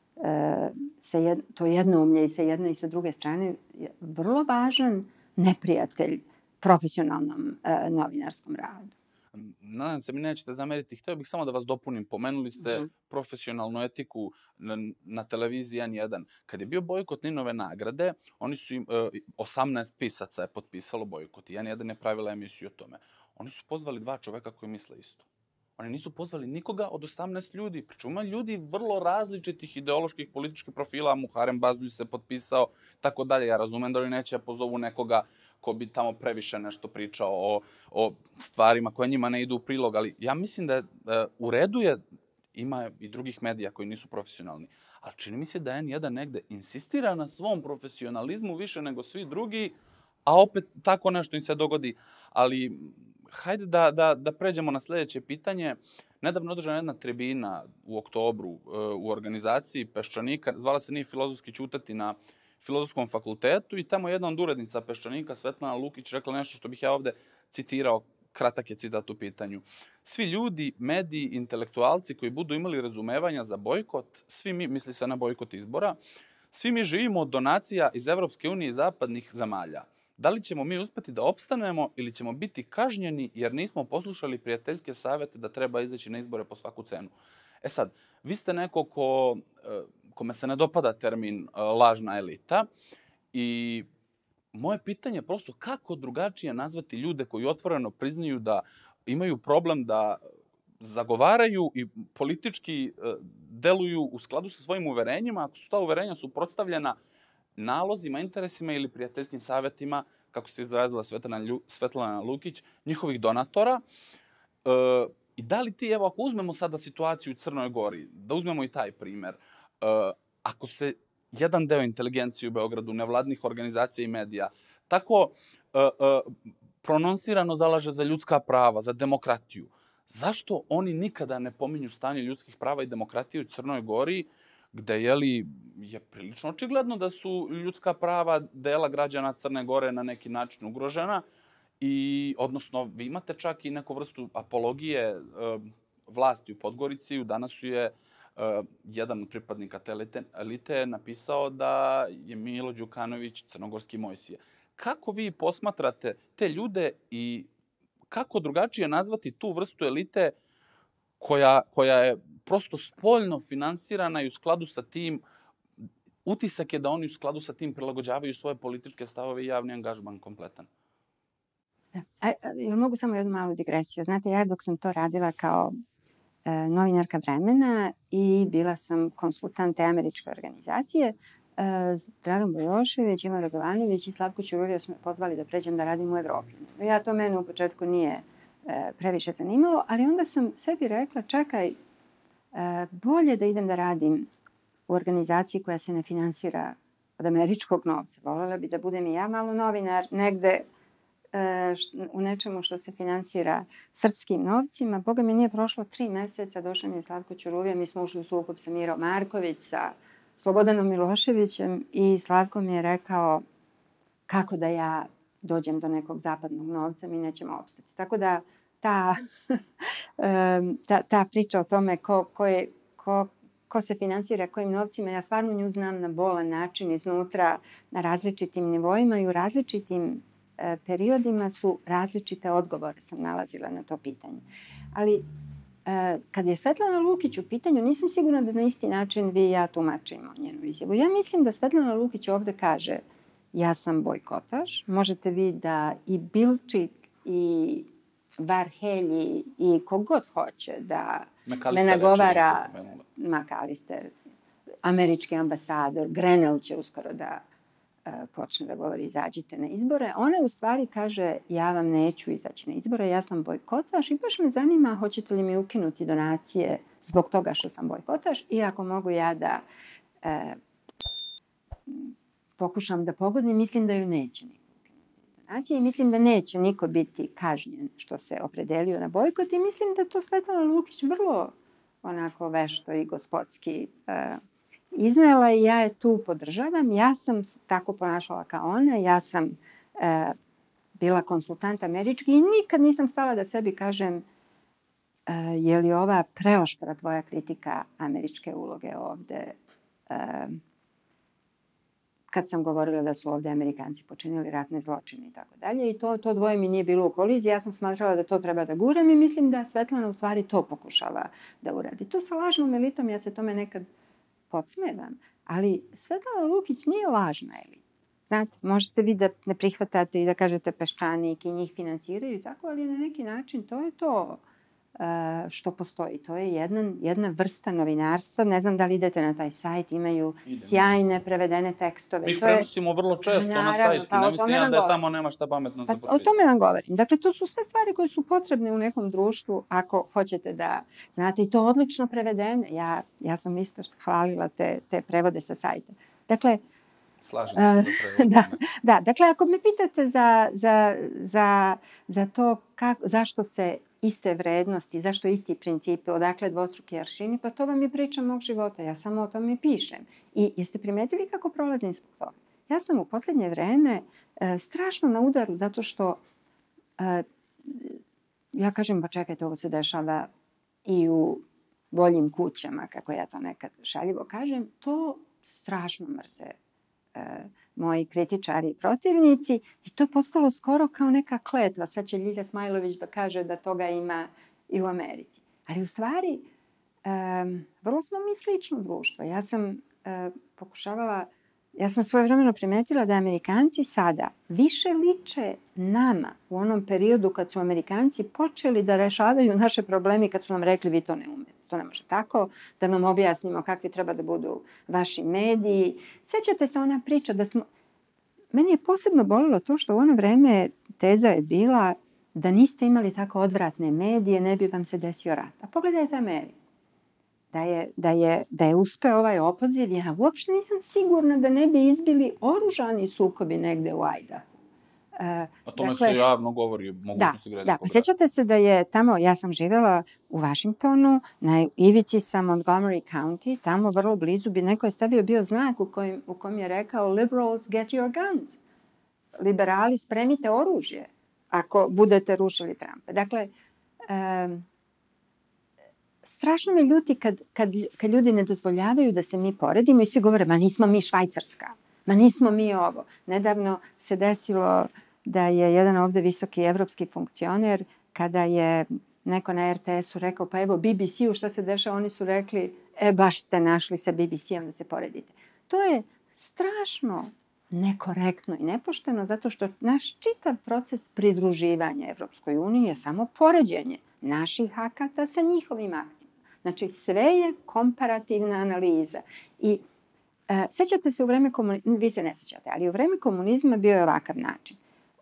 to jednoumlje i sa jedne i sa druge strane, je vrlo važan neprijatelj profesionalnom novinarskom radu. Nadam se mi nećete zameriti. Htio bih samo da vas dopunim. Pomenuli ste profesionalnu etiku na televiziji N1. Kad je bio bojkot Ninove nagrade, oni su 18 pisaca je potpisalo bojkot i N1 je pravila emisiju o tome. Oni su pozvali 2 čoveka koji misle isto. Oni nisu pozvali nikoga od 18 ljudi. Priču ima ljudi vrlo različitih ideoloških, političkih profila. Muharem Bazdulj se potpisao, tako dalje. Ja razumem da oni neće pozovu nekoga ko bi tamo previše nešto pričao o stvarima koje njima ne idu u prilog, ali ja mislim da u redu je, ima i drugih medija koji nisu profesionalni, ali čini mi se da N1 negde insistira na svom profesionalizmu više nego svi drugi, a opet tako nešto im se dogodi. Ali hajde da pređemo na sljedeće pitanje. Nedavno održana jedna tribina u oktobru u organizaciji Peščanika, zvala se Nije filozofski ćutati na Filozofskom fakultetu i tamo jedna od urednica Peščanika, Svetlana Lukić, rekla nešto što bih ja ovde citirao, kratak je citat u pitanju. Svi ljudi, mediji, intelektualci koji budu imali razumevanja za bojkot, svi mi, misli se na bojkot izbora, svi mi živimo od donacija iz Evropske unije i zapadnih zemalja. Da li ćemo mi uspeti da opstanemo ili ćemo biti kažnjeni jer nismo poslušali prijateljske savete da treba izaći na izbore po svaku cenu? E sad, vi ste neko kome se ne dopada termin lažna elita i moje pitanje je prosto kako drugačije nazvati ljude koji otvoreno priznaju da imaju problem da zagovaraju i politički deluju u skladu sa svojim uverenjima, ako su ta uverenja suprotstavljena nalozima, interesima ili prijateljskim savjetima, kako se izrazila Svetlana Lukić, njihovih donatora. I da li ti, evo, ako uzmemo sada situaciju u Crnoj Gori, da uzmemo i taj primer, ako se jedan deo inteligencije u Beogradu, nevladnih organizacija i medija, tako prononsirano zalaže za ljudska prava, za demokratiju, zašto oni nikada ne pominju stanje ljudskih prava i demokratije u Crnoj Gori, gde je prilično očigledno da su ljudska prava dela građana Crne Gore na neki način ugrožena i, odnosno, vi imate čak i neku vrstu apologije vlasti u Podgorici. Danas su je jedan od pripadnika te elite napisao da je Milo Đukanović crnogorski Mojsije. Kako vi posmatrate te ljude i kako drugačije nazvati tu vrstu elite koja je prosto spoljno finansirana i u skladu sa tim, utisak je da oni u skladu sa tim prilagođavaju svoje političke stavove i javni angažman kompletan? Jel mogu samo jednu malu digresiju? Znate, ja dok sam to radila kao novinarka Vremena i bila sam konsultant te američke organizacije, Dragan Bojošević, Ivan Radovanović i Slavko Ćuruvija su me pozvali da pređem da radim u Evropi. To mene u početku nije previše zanimalo, ali onda sam sebi rekla, čekaj, bolje da idem da radim u organizaciji koja se ne finansira od američkog novca. Voljela bi da budem i ja malo novinar negde u nečemu što se finansira srpskim novcima. Boga mi nije prošlo 3 meseca, došao mi je Slavko Ćuruvija, mi smo ušli u sukob sa Miro Marković, sa Slobodanom Miloševićem i Slavko mi je rekao kako da ja dođem do nekog zapadnog novca, mi nećemo opstati. Tako da ta priča o tome ko se finansira kojim novcima, ja stvarno nju znam na bolan način iznutra, na različitim nivoima i u različitim periodima su različite odgovore sam nalazila na to pitanje. Ali kad je Svetlana Lukić u pitanju, nisam sigurna da na isti način vi i ja tumačimo njenu izjavu. Ja mislim da Svetlana Lukić ovde kaže ja sam bojkotaš. Možete vi da i Bilčik i Varhelji i kogod hoće da me nagovara, McAllister, američki ambasador, Grenell će uskoro da počne da govori izađite na izbore. Ona u stvari kaže ja vam neću izaći na izbore, ja sam bojkotaš i baš me zanima hoćete li mi ukinuti donacije zbog toga što sam bojkotaš i ako mogu ja da pokušam da pogodim, mislim da ju neće niko ukinuti donacije i mislim da neće niko biti kažnjen što se opredelio na bojkot i mislim da to Svetlana Lukić vrlo onako vešto i gospodski iznela i ja je tu podržavam. Ja sam tako ponašala kao ona, ja sam bila konsultant američki i nikad nisam stala da sebi kažem je li ova preoštra tvoja kritika američke uloge ovde, kad sam govorila da su ovde Amerikanci počinili ratne zločine i tako dalje. I to dvoje mi nije bilo u koliziji. Ja sam smatrala da to treba da guram i mislim da Svetlana u stvari to pokušava da uradi. To sa lažnom elitom, ja se tome nekad podsmevam. Ali Svetlana Lukić nije lažna elita. Znate, možete vi da ne prihvatate i da kažete peščanik i njih finansiraju i tako, ali na neki način to je to što postoji. To je jedna vrsta novinarstva. Ne znam da li idete na taj sajt, imaju sjajne prevedene tekstove. Mi ih prenosimo vrlo često na sajtu. Ne mislim ja da tamo nema šta pametno za popričati. O tome vam govorim. Dakle, to su sve stvari koje su potrebne u nekom društvu ako hoćete da znate i to odlično prevedene. Ja sam isto hvalila te prevode sa sajta. Dakle, slažem se da, dakle, ako me pitate za to zašto se iste vrednosti, zašto isti principi, odakle dvostruki aršini, pa to vam je priča mog života. Ja samo o tome pišem. I jeste primetili kako prolazim zbog toga? Ja sam u posljednje vreme strašno na udaru zato što ja kažem, pa čekajte, ovo se dešava i u boljim kućama, kako ja to nekad šaljivo kažem, to strašno mrze moji kritičari i protivnici i to postalo skoro kao neka kletva. Sad će Ljilja Smajlović da kaže da toga ima i u Americi. Ali u stvari, vrlo smo mi slično društvo. Ja sam svojevremeno primetila da Amerikanci sada više liče nama u onom periodu kad su Amerikanci počeli da rešavaju naše probleme kad su nam rekli vi to ne umete. To ne može tako, da vam objasnimo kakvi treba da budu vaši mediji. Sjećate se ona priča da smo... Meni je posebno bolilo to što u ono vreme teza je bila da niste imali tako odvratne medije, ne bi vam se desio rat. A pogledajte Ameriku. Da je uspeo ovaj opoziv, ja uopšte nisam sigurna da ne bi izbili oružani sukobi negde u Idahu. O tome se javno govori, mogućnosti Da, pa sjećate se da je tamo, ja sam živjela u Washingtonu, na ivici sa Montgomery County, tamo vrlo blizu bi neko je stavio bio znak u kojem je rekao liberals get your guns. Liberali spremite oružje ako budete rušili Trumpa. Dakle, strašno me ljuti kad ljudi ne dozvoljavaju da se mi poredimo i svi govore, ma nismo mi Švajcarska, ma nismo mi ovo. Nedavno se desilo da je jedan ovde visoki evropski funkcioner, kada je neko na RTS-u rekao, pa evo BBC-u šta se dešava, oni su rekli, baš ste našli sa BBC-om da se poredite. To je strašno nekorektno i nepošteno, zato što naš čitav proces pridruživanja Evropskoj uniji je samo poređenje naših akata sa njihovim aktima. Znači, sve je komparativna analiza. I sećate se u vreme komunizma, vi se ne sećate, ali u vreme komunizma bio je ovakav način.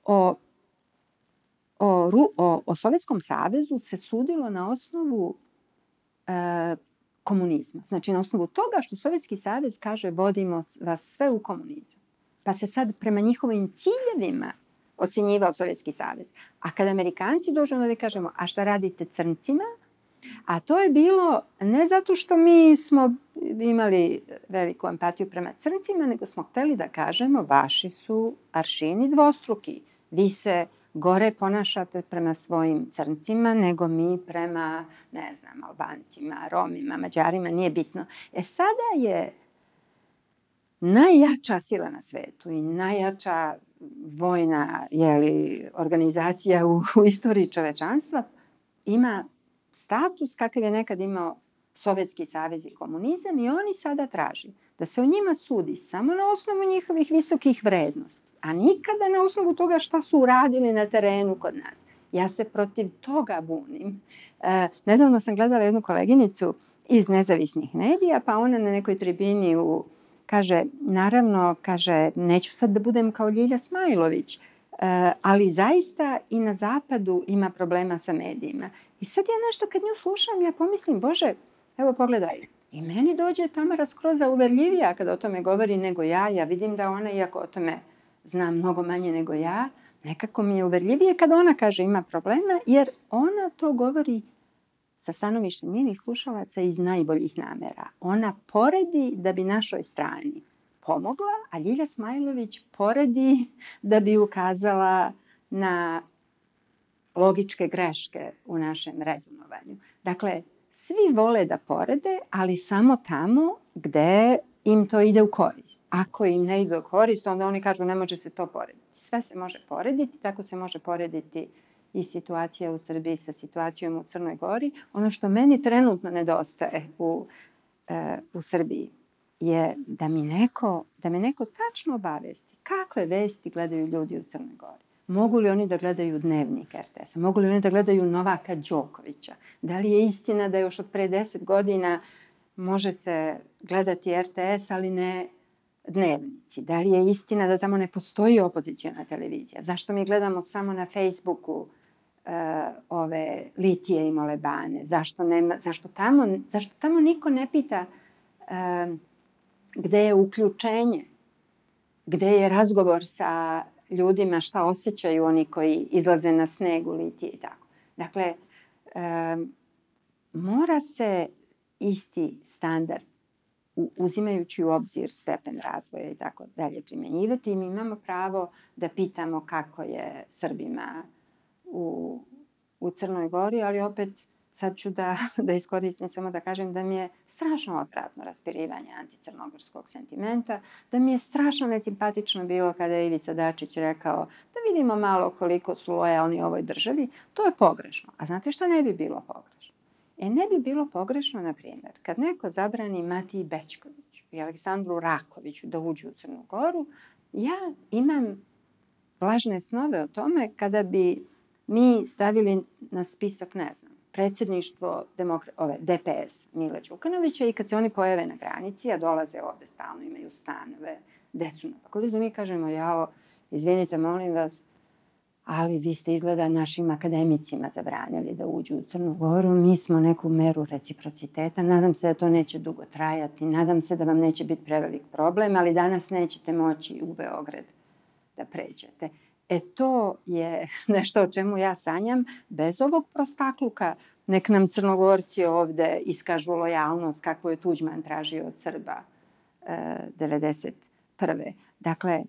O Sovjetskom savezu se sudilo na osnovu komunizma. Znači, na osnovu toga što Sovjetski savez kaže vodimo vas sve u komunizam. Pa se sad prema njihovim ciljevima ocenjivao Sovjetski savez. A kad Amerikanci dođu, onda da kažemo, a šta radite crncima? A to je bilo ne zato što mi smo imali veliku empatiju prema crncima, nego smo hteli da kažemo, vaši su aršini dvostruki. Vi se gore ponašate prema svojim crncima nego mi prema, ne znam, Albancima, Romima, Mađarima, nije bitno. Sada je najjača sila na svetu i najjača vojna organizacija u istoriji čovečanstva ima status kakav je nekad imao Sovjetski savez i komunizam i oni sada traži da se o njima sudi samo na osnovu njihovih visokih vrednosti, a nikada na osnovu toga šta su uradili na terenu kod nas. Ja se protiv toga bunim. Nedavno sam gledala jednu koleginicu iz nezavisnih medija, pa ona na nekoj tribini kaže, naravno, kaže, neću sad da budem kao Ljilja Smajlović, ali zaista i na zapadu ima problema sa medijima. I sad ja nešto kad nju slušam, ja pomislim, Bože, evo pogledaj, I meni dođe Tamara Skroza uverljivija kada o tome govori nego ja. Ja vidim da ona, iako o tome zna mnogo manje nego ja, nekako mi je uverljivije kada ona kaže ima problema, jer ona to govori sa stanovišta njenih slušalaca iz najboljih namera. Ona poredi da bi našoj strani pomogla, a Ljilja Smajlović poredi da bi ukazala na logičke greške u našem rezonovanju. Dakle, svi vole da porede, ali samo tamo gde im to ide u korist. Ako im ne ide u korist, onda oni kažu ne može se to porediti. Sve se može porediti, tako se može porediti i situacija u Srbiji sa situacijom u Crnoj Gori. Ono što meni trenutno nedostaje u Srbiji je da mi neko tačno obavesti kakve vesti gledaju ljudi u Crnoj Gori. Mogu li oni da gledaju Dnevnik RTS-a? Mogu li oni da gledaju Novaka Đokovića? Da li je istina da još od pre 10 godina može se gledati RTS, ali ne dnevnici? Da li je istina da tamo ne postoji opozicijona televizija? Zašto mi gledamo samo na Facebooku ove litije i molebane? Zašto tamo niko ne pita gde je uključenje? Gde je razgovor sa ljudima, šta osjećaju oni koji izlaze na sneg u litiji i tako. Dakle, mora se isti standard, uzimajući u obzir stepen razvoja i tako dalje, primjenjivati. I mi imamo pravo da pitamo kako je Srbima u Crnoj Gori, ali opet sad ću da iskoristim samo da kažem da mi je strašno odvratno raspirivanje anticrnogorskog sentimenta, da mi je strašno nesimpatično bilo kada je Ivica Dačić rekao da vidimo malo koliko su lojalni ovoj državi. To je pogrešno. A znate šta ne bi bilo pogrešno? Ne bi bilo pogrešno, na primjer, kad neko zabrani Matiji Bećkoviću i Aleksandru Rakoviću da uđu u Crnu Goru, ja imam vlažne snove o tome kada bi mi stavili na spisak, ne znam, predsjedništvo DPS Mila Đukanovića i kad se oni pojave na granici, a dolaze ovde stalno, imaju stanove, decu na fakultetu, mi kažemo, jao, izvinite, molim vas, ali vi ste izgleda našim akademicima zabranjali da uđu u Crnu Goru, mi smo neku meru reciprociteta, nadam se da to neće dugo trajati, nadam se da vam neće biti prevelik problem, ali danas nećete moći u Beograd da pređete. To je nešto o čemu ja sanjam, bez ovog prostakluka. Nek nam Crnogorci ovde iskažu lojalnost kako je Tuđman tražio od Srba 1991. Dakle,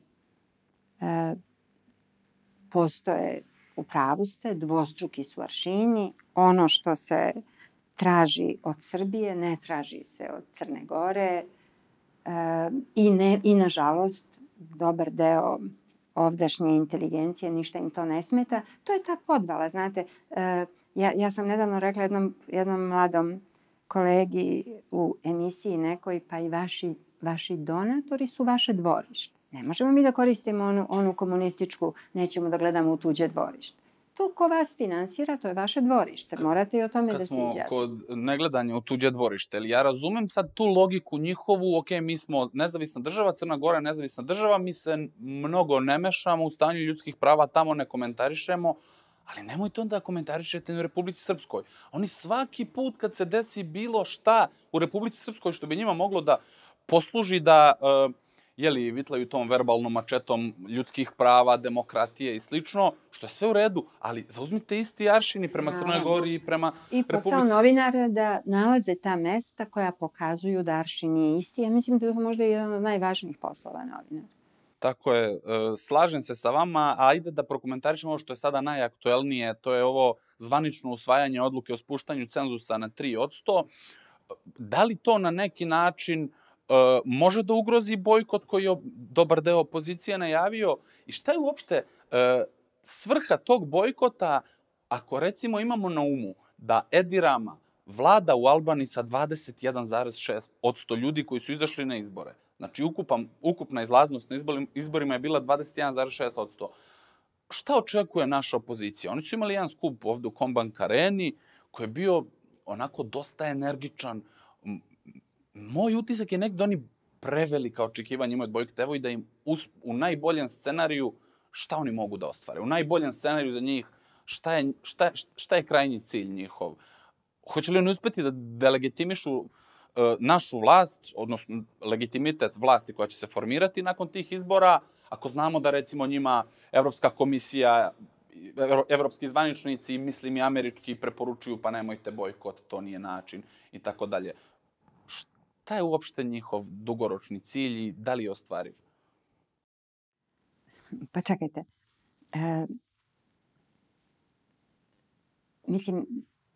postoje, u pravu ste, dvostruki su aršini. Ono što se traži od Srbije ne traži se od Crne Gore i nažalost, dobar deo ovdašnje inteligencije, ništa im to ne smeta. To je ta podvala, znate. Ja sam nedavno rekla jednom mladom kolegi u emisiji nekoj, pa i vaši donatori su vaše dvorište. Ne možemo mi da koristimo onu komunističku, nećemo da gledamo u tuđe dvorište. To ko vas finansira, to je vaše dvorište. Morate i o tome da se izjasnite. Kad smo kod negledanja u tuđe dvorište, ja razumem sad tu logiku njihovu, ok, mi smo nezavisna država, Crna Gora je nezavisna država, mi se mnogo ne mešamo u stanju ljudskih prava, tamo ne komentarišemo, ali nemojte onda komentarišete u Republici Srpskoj. Oni svaki put kad se desi bilo šta u Republici Srpskoj što bi njima moglo da posluži da vitlaju tom verbalnom mačetom ljudskih prava, demokratije i slično, što je sve u redu, ali zauzmite isti aršini prema Crnoj Gori i prema Republici. I posao novinara da nalaze ta mesta koja pokazuju da aršin nije isti. Ja mislim da je to možda jedan od najvažnijih poslova novinara. Tako je, slažem se sa vama, a ajde da prokomentarišemo ovo što je sada najaktuelnije, to je ovo zvanično usvajanje odluke o spuštanju cenzusa na 3%. Da li to na neki način može da ugrozi bojkot koji je dobar deo opozicije najavio? I šta je uopšte svrha tog bojkota ako recimo imamo na umu da Edi Rama vlada u Albaniji sa 21,6% ljudi koji su izašli na izbore? Znači, ukupna izlaznost na izborima je bila 21,6%. Šta očekuje naša opozicija? Oni su imali jedan skup ovde u Kombank areni koji je bio onako dosta energičan. Moj utisak je nekde oni prevelika očekivanja imaju od bojkota. Evo i da im u najboljem scenariju šta oni mogu da ostvare. U najboljem scenariju za njih šta je krajnji cilj njihov. Hoće li oni uspeti da delegitimišu našu vlast, odnosno legitimitet vlasti koja će se formirati nakon tih izbora, ako znamo da recimo njima Evropska komisija, evropski zvaničnici, mislim i američki, preporučuju pa nemojte bojkot, to nije način i tako dalje. Šta je uopšte njihov dugoročni cilj i da li je ostvariv? Pa čekajte. Mislim,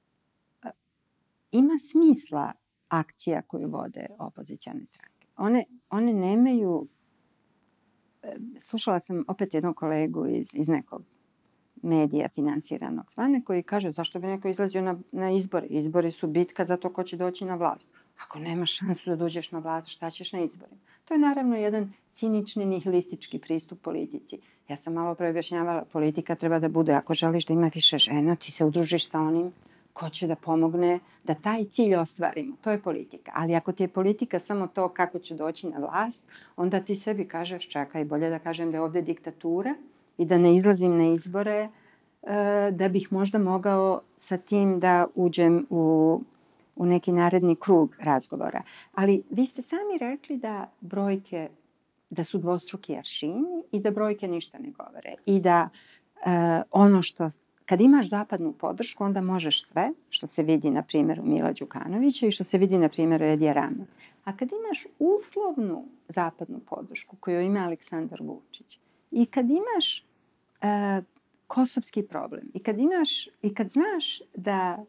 ima smisla akcija koju vode opozicione stranke. One nemaju... Slušala sam opet jednog kolegu iz nekog medija finansiranog zvane koji kaže zašto bi neko izlazio na izbore. Izbori su bitka za to ko će doći na vlast. Ako nemaš šansu da dođeš na vlast, šta ćeš na izborima? To je naravno jedan cinični nihilistički pristup politici. Ja sam malo pre objašnjavala, politika treba da bude, ako želiš da ima više žena, ti se udružiš sa onim ko će da pomogne da taj cilj ostvarimo. To je politika. Ali ako ti je politika samo to kako ću doći na vlast, onda ti sebi kažeš čekaj, bolje da kažem da je ovde diktatura i da ne izlazim na izbore da bih možda mogao sa tim da uđem u neki naredni krug razgovora. Ali vi ste sami rekli da brojke, da su dvostruki aršini i da brojke ništa ne govore. I da ono što, kad imaš zapadnu podršku, onda možeš sve, što se vidi na primjeru Mila Đukanovića i što se vidi na primjeru Edija Rame. A kad imaš uslovnu zapadnu podršku koju ima Aleksandar Vučić i kad imaš kosovski problem i kad znaš da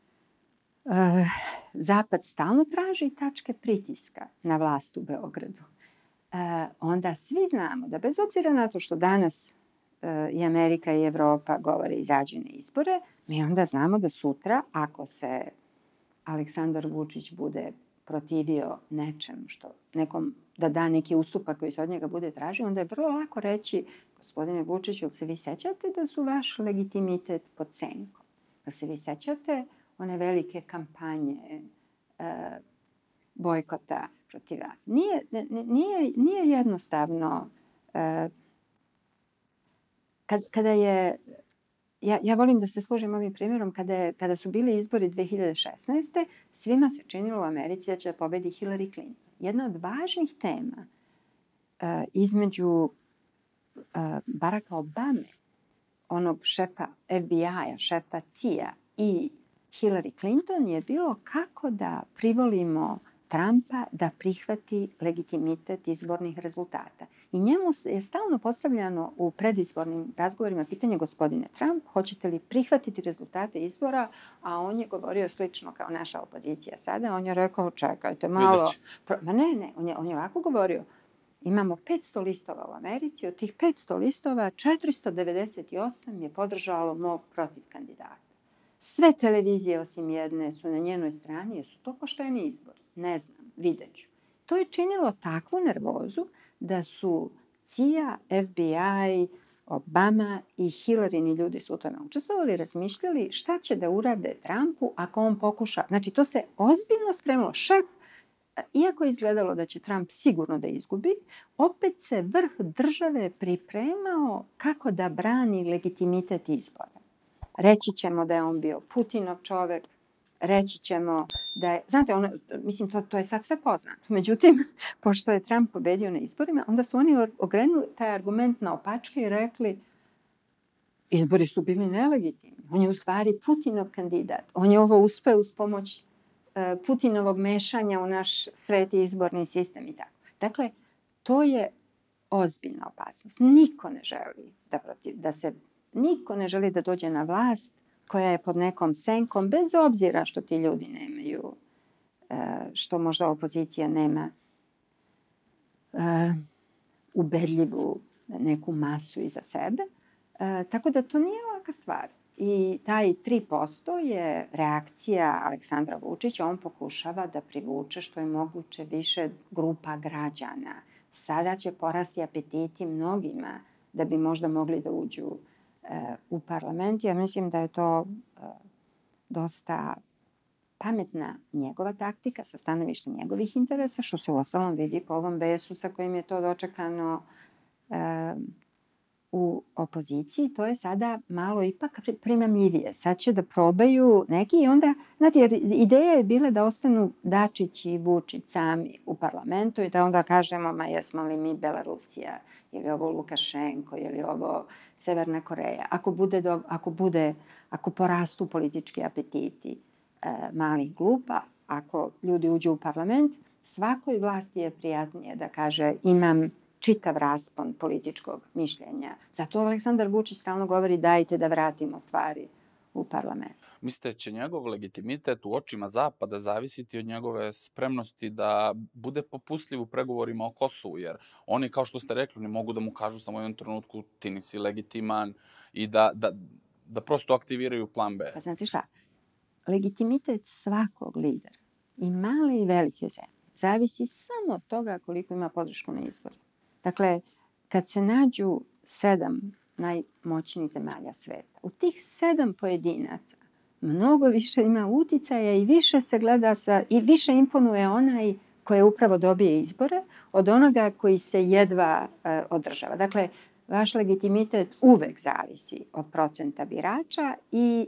Zapad stalno traži tačke pritiska na vlast u Beogradu, onda svi znamo da bez obzira na to što danas i Amerika i Evropa govore izađi na izbore, mi onda znamo da sutra, ako se Aleksandar Vučić bude protivio nečem, nekom da da neki ustupak koji se od njega bude tražio, onda je vrlo lako reći, gospodine Vučiću, jel se vi sećate da su vaš legitimitet pod senkom? Jel se vi sećate one velike kampanje bojkota protiv vas? Nije jednostavno. Kada je, ja volim da se služim ovim primjerom, kada su bili izbori 2016. svima se činilo u Americi da će pobedi Hillary Clinton. Jedna od važnih tema između Baracka Obame, onog šefa FBI-a, šefa CIA i Hillary Clinton je bilo kako da privolimo Trumpa da prihvati legitimitet izbornih rezultata. I njemu je stalno postavljano u predizbornim razgovorima pitanje, gospodine Trump, hoćete li prihvatiti rezultate izbora? A on je govorio slično kao naša opozicija sada. On je rekao, čekajte malo. Ma ne, on je ovako govorio. Imamo 500 listova u Americi, od tih 500 listova 498 je podržalo mog protiv kandidata. Sve televizije osim jedne su na njenoj strani, jer su to pošteni izbori. Ne znam, vidjet ću. To je činilo takvu nervozu da su CIA, FBI, Obama i Hillary ljudi su u tome učestvovali, razmišljali šta će da urade Trumpu ako on pokuša. Znači, to se ozbiljno spremilo. Šef, iako je izgledalo da će Trump sigurno da izgubi, opet se vrh države pripremao kako da brani legitimitet izbora. Reći ćemo da je on bio Putinov čovek, reći ćemo da je... Znate, mislim, to je sad sve poznato. Međutim, pošto je Trump pobedio na izborima, onda su oni ogrenuli taj argument na opačke i rekli izbori su bili nelegitimni. On je u stvari Putinov kandidat. On je ovo uspeo uz pomoć Putinovog mešanja u naš sveti izborni sistem i tako. Dakle, to je ozbiljna opasnost. Niko ne želi da dođe na vlast koja je pod nekom senkom, bez obzira što ti ljudi nemaju, što možda opozicija nema ubedljivu neku masu iza sebe. Tako da to nije laka stvar. I taj 3% je reakcija Aleksandra Vučića. On pokušava da privuče što je moguće više grupa građana. Sada će porasti apetiti mnogima da bi možda mogli da uđu u parlament. Ja mislim da je to dosta pametna njegova taktika sa stanovišta njegovih interesa, što se uostalom vidi po ovom besu sa kojim je to dočekano u opoziciji, to je sada malo ipak primamljivije. Sad će da probaju neki i onda, znate, jer ideja je bila da ostanu Dačić i Vučić sami u parlamentu i da onda kažemo, ma jesmo li mi Belarusija, ili ovo Lukašenko, ili ovo Severna Koreja. Ako porastu politički apetiti malih grupa, ako ljudi uđu u parlament, svakoj vlasti je prijatnije da kaže imam čitav raspon političkog mišljenja. Zato Aleksandar Vučić stalno govori dajte da vratimo stvari u parlament. Mislite, će njegov legitimitet u očima Zapada zavisiti od njegove spremnosti da bude popustljiv u pregovorima o Kosovu, jer oni, kao što ste rekli, ne mogu da mu kažu samo u jednom trenutku ti nisi legitiman i da prosto aktiviraju plan B. Pa znate šta? Legitimitet svakog lidera, i male i velike zemlje, zavisi samo od toga koliko ima podršku na izboru. Dakle, kad se nađu 7 najmoćnijih zemalja sveta, u tih 7 pojedinaca mnogo više ima uticaja i više se gleda i više imponuje onaj koji upravo dobije izbore od onoga koji se jedva održava. Dakle, vaš legitimitet uvek zavisi od procenta birača i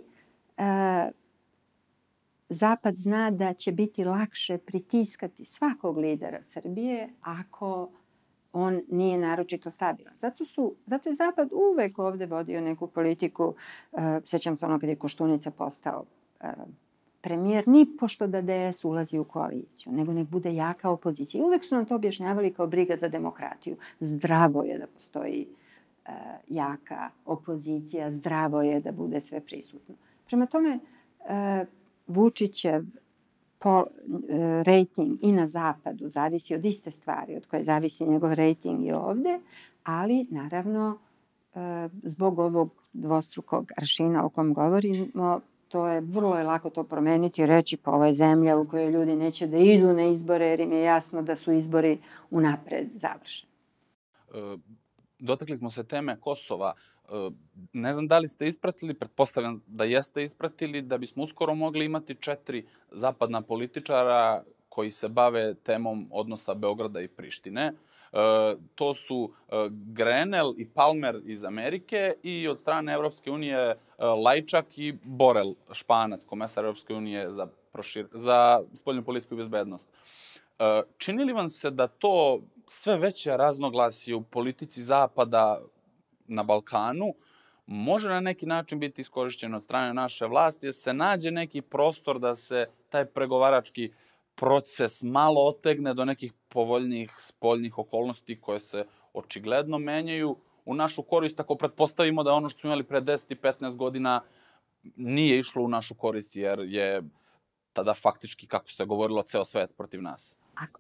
Zapad zna da će biti lakše pritiskati svakog lidera Srbije ako on nije naročito stabilan. Zato je Zapad uvek ovde vodio neku politiku, sjećam se ono kad je Koštunica postao premijer, ni pošto da DS ulazi u koaliciju, nego nek bude jaka opozicija. Uvek su nam to objašnjavali kao briga za demokratiju. Zdravo je da postoji jaka opozicija, zdravo je da bude sve prisutno. Prema tome, Vučićev rejting i na Zapadu zavisi od iste stvari od koje zavisi njegov rejting i ovde, ali naravno zbog ovog dvostrukog aršina o kom govorimo, to je vrlo lako to promeniti i reći pa ovo je zemlja u kojoj ljudi neće da idu na izbore jer im je jasno da su izbori unapred završeni. Dotakli smo se teme Kosova. Ne znam da li ste ispratili, pretpostavljam da jeste ispratili, da bismo uskoro mogli imati 4 zapadna političara koji se bave temom odnosa Beograda i Prištine. To su Grenell i Palmer iz Amerike i od strane Evropske unije Lajčak i Borel, Španac, komesar Evropske unije za spoljnu politiku i bezbednost. Čini li vam se da to sve veće raznoglasi u politici Zapada na Balkanu može na neki način biti iskorišćeno od strane naše vlasti, jer se nađe neki prostor da se taj pregovarački proces malo otegne do nekih povoljnijih spoljnih okolnosti koje se očigledno menjaju u našu korist, ako pretpostavimo da ono što smo imali pre 10 i 15 godina nije išlo u našu korist, jer je tada faktički, kako se govorilo, ceo svet protiv nas.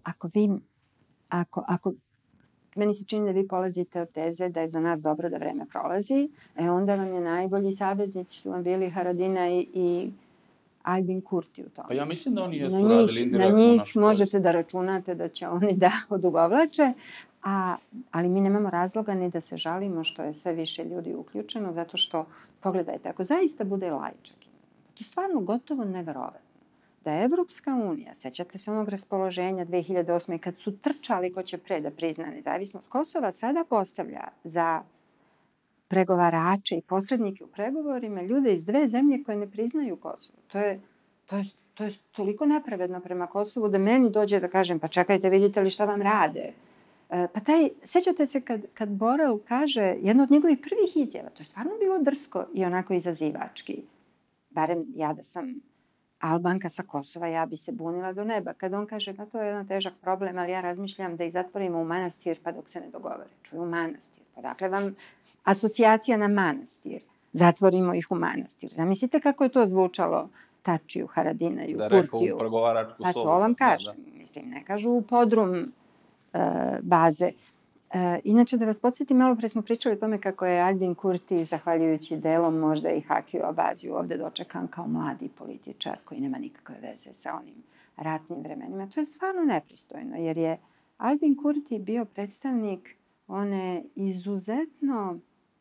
Meni se čini da vi polazite od teze da je za nas dobro da vreme prolazi, onda vam je najbolji saveznici su vam bili Haradina i Albin Kurti u tome. Pa ja mislim da oni jesu radili indirektno na njih našu možete da računate da će oni da odugovlače, ali mi nemamo razloga ni da se žalimo što je sve više ljudi uključeno, zato što, pogledajte, ako zaista bude Lajčak, to je stvarno gotovo neverovatno. Da je Evropska unija, sećate se onog raspoloženja 2008. kad su trčali ko će pre da prizna nezavisnost Kosova, sada postavlja za pregovarače i posrednike u pregovorima ljude iz 2 zemlje koje ne priznaju Kosovo. To je toliko nepravedno prema Kosovu da meni dođe da kažem pa čekajte, vidite li šta vam rade. Sećate se kad Borel kaže, jedno od njegovih prvih izjava, to je stvarno bilo drsko i onako izazivački. Barem ja da sam Albanka sa Kosova, ja bi se bunila do neba. Kad on kaže, pa to je jedan težak problem, ali ja razmišljam da ih zatvorimo u manastir pa dok se ne dogovore. Čuju manastir. Pa dakle vam asocijacija na manastir. Zatvorimo ih u manastir. Zamislite kako je to zvučalo Tačiju, Haradinaju, Kurtiju. Da rekao u pregovaračku sobu. Pa to vam kažem. Mislim, ne kažu u podrum baze. Inače, da vas podsjetim, malo pre smo pričali o tome kako je Albin Kurti, zahvaljujući delom možda i Hakiju Abaziju, ovde dočekan kao mladi političar koji nema nikakve veze sa onim ratnim vremenima. To je stvarno nepristojno, jer je Albin Kurti bio predstavnik one izuzetno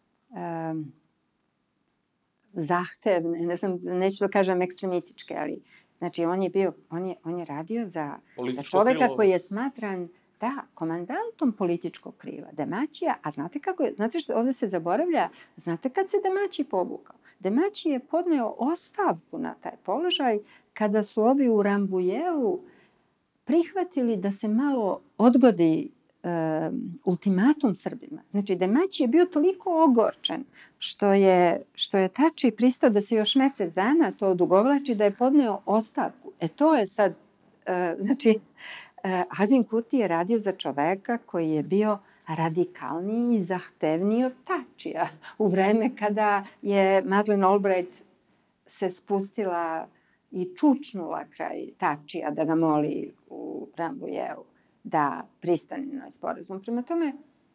zahtevne, ne znam, neću da kažem ekstremističke, ali znači on je radio za čoveka koji je smatran Da, komandantom političkog krila, Demaćija, a znate kako je, znate što ovdje se zaboravlja, znate kad se Demaći povukao? Demaći je podneo ostavku na taj položaj kada su ovi u Rambujeu prihvatili da se malo odgodi ultimatum Srbima. Znači, Demaći je bio toliko ogorčen što je Tači pristao da se još mjesec dana to odugovlači, da je podneo ostavku. To je sad, znači, Albin Kurti je radio za čoveka koji je bio radikalniji i zahtevniji od Tačija u vreme kada je Madeleine Albright se spustila i čučnula kraj Tačija da ga moli u Rambujeu da pristane na sporazum. Prema tome,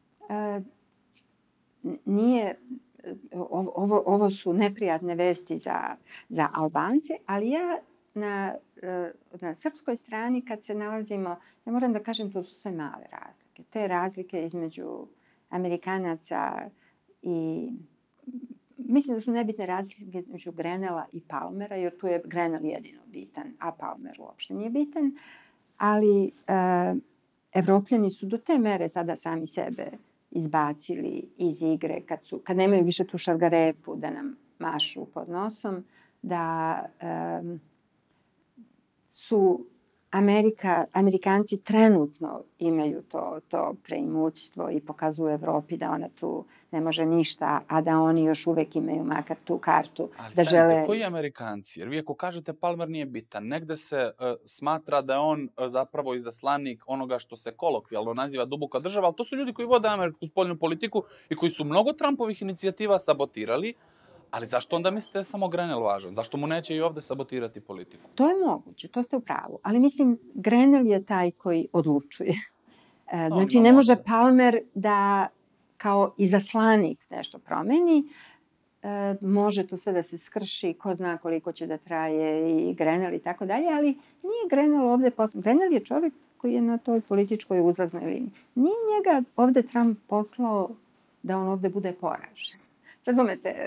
ovo su neprijatne vesti za Albance, ali ja na srpskoj strani kad se nalazimo, ja moram da kažem, to su sve male razlike. Te razlike između Amerikanaca i mislim da su nebitne razlike između Grenela i Palmera, jer tu je Grenell jedino bitan, a Palmer uopšte nije bitan. Ali Evropljani su do te mere sada sami sebe izbacili iz igre kad nemaju više tu šargarepu da nam mašu pod nosom, da su Amerikanci trenutno imaju to preimućstvo i pokazuju Evropi da ona tu ne može ništa, a da oni još uvek imaju makar tu kartu. Ali da žele... koji Amerikanci? Jer vi ako kažete Palmer nije bitan, negde se smatra da je on zapravo izaslanik onoga što se kolokvijalno naziva duboka država, ali to su ljudi koji vode američku spoljnu politiku i koji su mnogo Trumpovih inicijativa sabotirali. Ali zašto onda mislite samo Grenell važan? Zašto mu neće i ovde sabotirati politiku? To je moguće, to ste u pravu. Ali mislim, Grenell je taj koji odlučuje. Znači, ne može Palmer da kao izaslanik nešto promeni. Može tu sve da se skrši, ko zna koliko će da traje i Grenell i tako dalje, ali nije Grenell ovde poslao. Grenell je čovjek koji je na toj političkoj uzlaznoj liniji. Nije njega ovde Trump poslao da on ovde bude poražen. Razumete,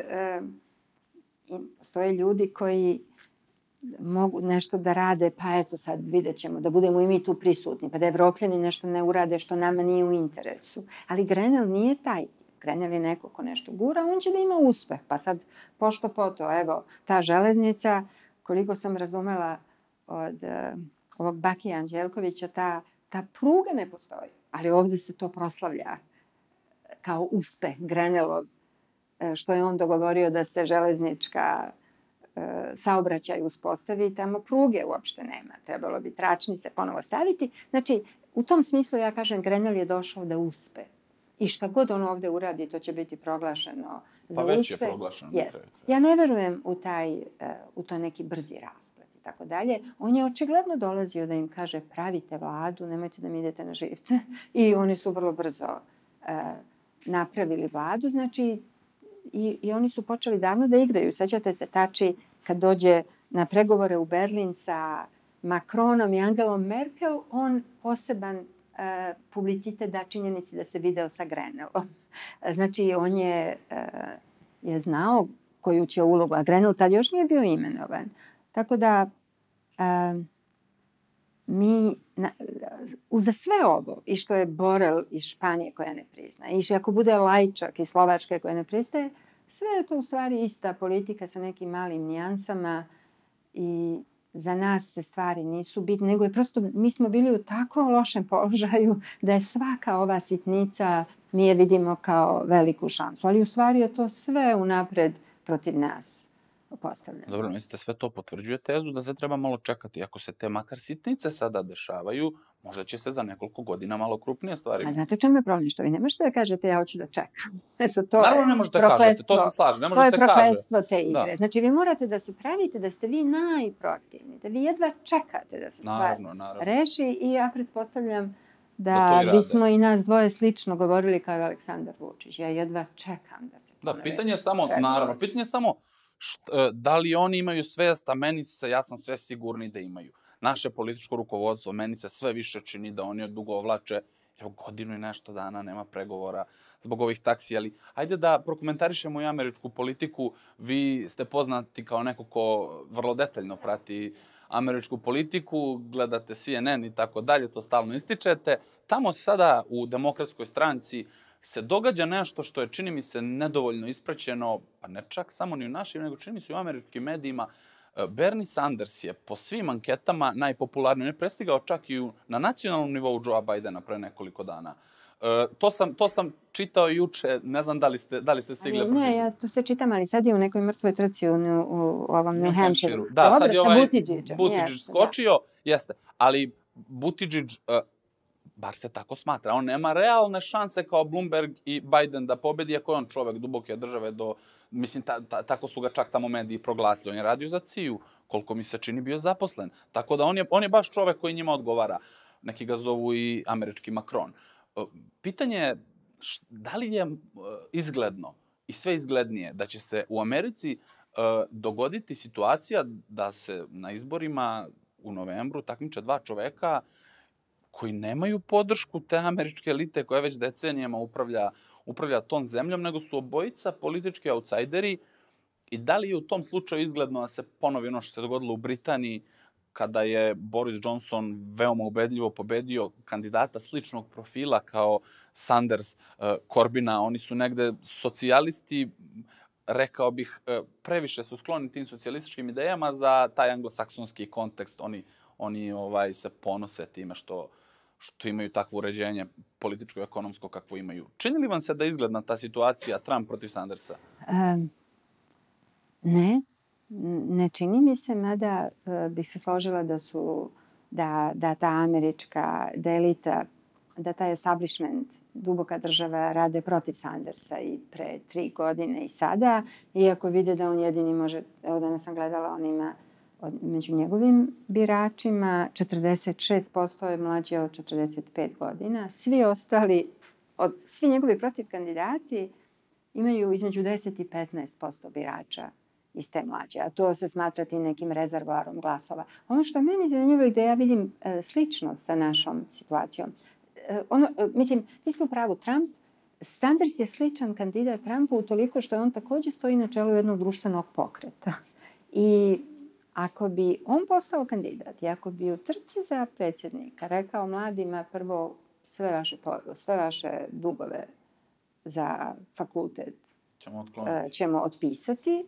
stoje ljudi koji mogu nešto da rade, pa eto sad vidjet ćemo, da budemo i mi tu prisutni, pa da Evropljani nešto ne urade što nama nije u interesu. Ali Grenell nije taj. Grenell je neko ko nešto gura, on će da ima uspeh. Pa sad, pošto poto, evo, ta železnica, koliko sam razumela od ovog Bakija Anđelkovića, ta pruga ne postoji. Ali ovde se to proslavlja kao uspeh Grenellov, što je on dogovorio da se železnička saobraćaj uspostavi, tamo pruge uopšte nema. Trebalo bi tračnice ponovo staviti. Znači, u tom smislu ja kažem, Grenell je došao da uspe. I šta god on ovde uradi, to će biti proglašeno za pa uspeh. već je proglašeno. Yes. Ja ne verujem u to neki brzi rasplet i tako dalje. On je očigledno dolazio da im kaže pravite vladu, nemojte da mi idete na živce. I oni su vrlo brzo napravili vladu. Znači, i oni su počeli davno da igraju. Sećate se Tači kad dođe na pregovore u Berlin sa Macronom i Angelom Merkel, on poseban publicitet da činjenici da se video sa Grenellom. Znači, on je znao koju će ulogu, a Grenell tad još nije bio imenovan. Tako da mi uza sve ovo, i što je Borel iz Španije koja ne prizna, i ako bude Lajčak iz Slovačke koja ne pristaje, sve je to u stvari ista politika sa nekim malim nijansama i za nas se stvari nisu bitne, nego je prosto, mi smo bili u tako lošem položaju da je svaka ova sitnica, mi je vidimo kao veliku šansu, ali u stvari je to sve unapred protiv nas postavljeno. Dobro, mislite, sve to potvrđuje tezu da se treba malo čekati. Ako se te makar sitnice sada dešavaju, možda će se za nekoliko godina malo krupnije stvari. A znate čemu je problem? Što vi ne možete da kažete ja hoću da čekam. Eto, to naravno ne možete da kažete, to se slaže, ne može da se kaže. To je prokletstvo te igre. Da. Znači vi morate da se pravite da ste vi najproaktivni, da vi jedva čekate da se stvar reši i ja pretpostavljam da bismo i nas dvoje slično govorili kao i Aleksandar Vučić. Ja jedva čekam da se ponove. Da, pitanje je samo, naravno, pitanje je samo da li oni imaju svest, a ja sam sve sigurni da imaju. Naše političko rukovodstvo, meni se sve više čini da oni odugovlače, evo godinu i nešto dana nema pregovora zbog ovih taksi, ali hajde da prokomentarišemo i američku politiku. Vi ste poznati kao neko ko vrlo detaljno prati američku politiku, gledate CNN i tako dalje, to stalno ističete. Tamo sada u Demokratskoj stranci se događa nešto što je, čini mi se, nedovoljno ispraćeno, pa ne čak samo ni u našim, nego čini mi se u američkim medijima. Bernie Sanders je po svim anketama najpopularniji. On je prestigao čak i na nacionalnom nivou Joea Bidena pre nekoliko dana. To sam čitao juče, ne znam da li ste stigli. Ne, ja to sve čitam, ali sad je u nekoj mrtvoj trci u ovom New Hampshireu. Da, sad je ovaj Buttigieg skočio, jeste. Ali Buttigieg, bar se tako smatra, on nema realne šanse kao Bloomberg i Biden da pobedi, ako je on čovek duboke države mislim, tako su ga čak tamo mediji proglasili. On je radio za CIA-u, koliko mi se čini bio zaposlen. Tako da on je baš čovek koji njima odgovara. Neki ga zovu i američki Macron. Pitanje je da li je izgledno i sve izglednije da će se u Americi dogoditi situacija da se na izborima u novembru takmiče dva čoveka koji nemaju podršku te američke elite koja već decenijama upravlja tom zemljom, nego su obojica politički autsajderi. I da li je u tom slučaju izgledno da se ponovi ono što se dogodilo u Britaniji, kada je Boris Johnson veoma ubedljivo pobedio kandidata sličnog profila kao Sanders, Corbina. Oni su negde socijalisti, rekao bih, previše su skloni tim socijalističkim idejama za taj anglosaksonski kontekst. Oni se ponose time što imaju takvo uređenje političko-ekonomsko kakvo imaju. Čini li vam se da je izgledna ta situacija Trump protiv Sandersa? Ne čini mi se, mada bih se složila da ta američka, da elita, da taj establishment, duboka država rade protiv Sandersa i pre 3 godine i sada, iako vide da on jedini može, evo danas sam gledala, on ima među njegovim biračima 46% je mlađe od 45 godina. Svi ostali, svi njegovi protiv kandidati imaju između 10 i 15% birača iz te mlađe, a to se smatrati nekim rezervoarom glasova. Ono što meni zanimljivo je da ja vidim sličnost sa našom situacijom. Mislim, vi ste u pravu, Sanders je sličan kandidat Trumpu utoliko što on također stoji na čelu jednog društvenog pokreta. I ako bi on postao kandidat i ako bi u trci za predsjednika rekao mladima prvo sve vaše dugove za fakultet ćemo otpisati,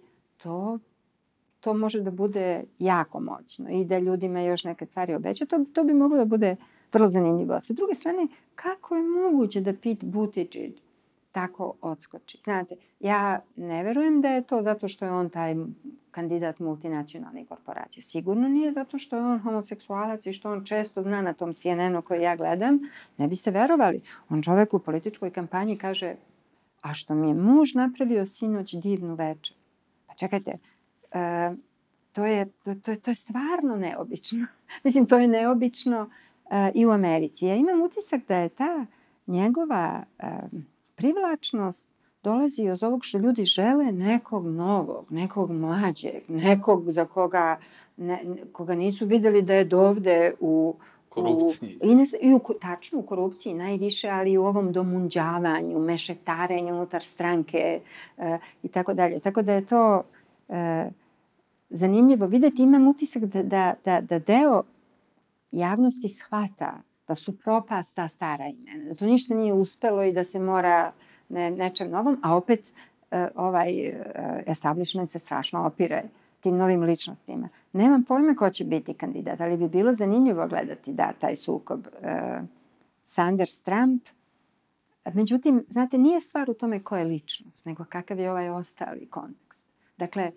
to može da bude jako moćno i da ljudima još neke stvari obeća. To bi moglo da bude vrlo zanimljivo. Sa druge strane, kako je moguće da Pete Buttigieg tako odskoči? Znate, ja ne verujem da je to zato što je on taj kandidat multinacionalnih korporacija. Sigurno nije zato što je on homoseksualac i što on često zna na tom CNN-u koji ja gledam. Ne biste verovali. On čovek u političkoj kampanji kaže, a što mi je muž napravio sinoć divnu večer. Pa čekajte, to je stvarno neobično. Mislim, to je neobično i u Americi. Ja imam utisak da je ta njegova privlačnost dolazi iz ovog što ljudi žele nekog novog, nekog mlađeg, nekog za koga nisu vidjeli da je dovde u korupciji. Tačno u korupciji najviše, ali i u ovom domunđavanju, mešetarenju unutar stranke i tako dalje. Tako da je to zanimljivo vidjeti. Imam utisak da deo javnosti shvata da su propast ta stara imena, da to ništa nije uspelo i da se mora nečem novom, a opet ovaj establishment se strašno opire tim novim ličnostima. Nemam pojma ko će biti kandidat, ali bi bilo zanimljivo gledati taj sukob Sanders-Trump. Međutim, znate, nije stvar u tome ko je ličnost, nego kakav je ovaj ostali kontekst. Dakle,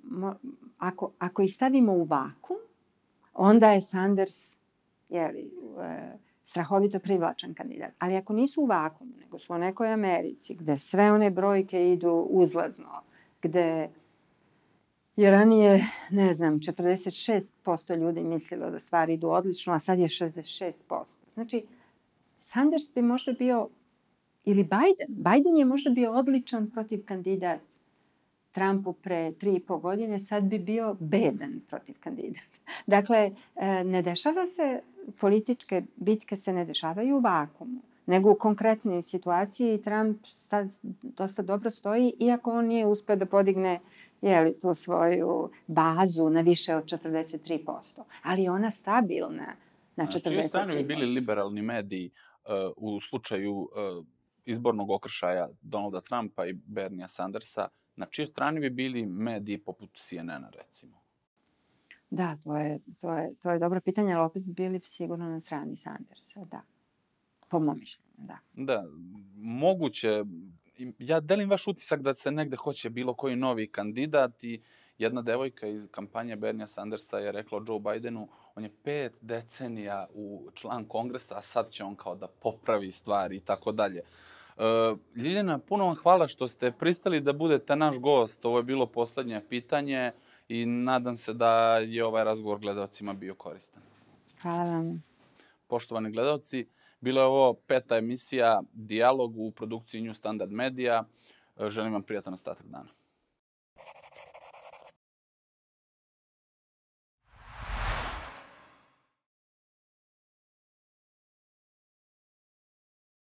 ako ih stavimo u vakum, onda je Sanders strahovito privlačan kandidat. Ali ako nisu u vakumu, nego su u nekoj Americi, gde sve one brojke idu uzlazno, gde je ranije, 46% ljudi mislilo da stvari idu odlično, a sad je 66%. Znači, Sanders bi možda bio, ili Biden je možda bio odličan protiv kandidat Trumpu pre 3,5 godine, sad bi bio bedan protiv kandidata. Dakle, ne dešava se, političke bitke se ne dešavaju u vakumu, nego u konkretnoj situaciji. Trump sad dosta dobro stoji, iako on nije uspeo da podigne tu svoju bazu na više od 43%. Ali je ona stabilna na 43%. Na čijoj strani bi bili liberalni mediji u slučaju izbornog okršaja Donalda Trumpa i Bernia Sandersa? Na čijoj strani bi bili mediji poput CNN-a, recimo? Da, to je dobro pitanje, ali opet bi bili sigurno na strani Sandersa, da. Po mom mišljenju, da. Da, moguće. Ja delim vaš utisak da se negde hoće bilo koji novi kandidat i jedna devojka iz kampanje Bernia Sandersa je rekla o Joe Bidenu, on je 5 decenija član kongresa, a sad će on kao da popravi stvari i tako dalje. Ljiljana, puno vam hvala što ste pristali da budete naš gost. Ovo je bilo poslednje pitanje i nadam se da je ovaj razgovor gledalcima bio koristan. Hvala vam. Poštovani gledalci, bila je ovo 5. emisija Dijalog u produkciji New Standard Media. Želim vam prijatan ostatak dana.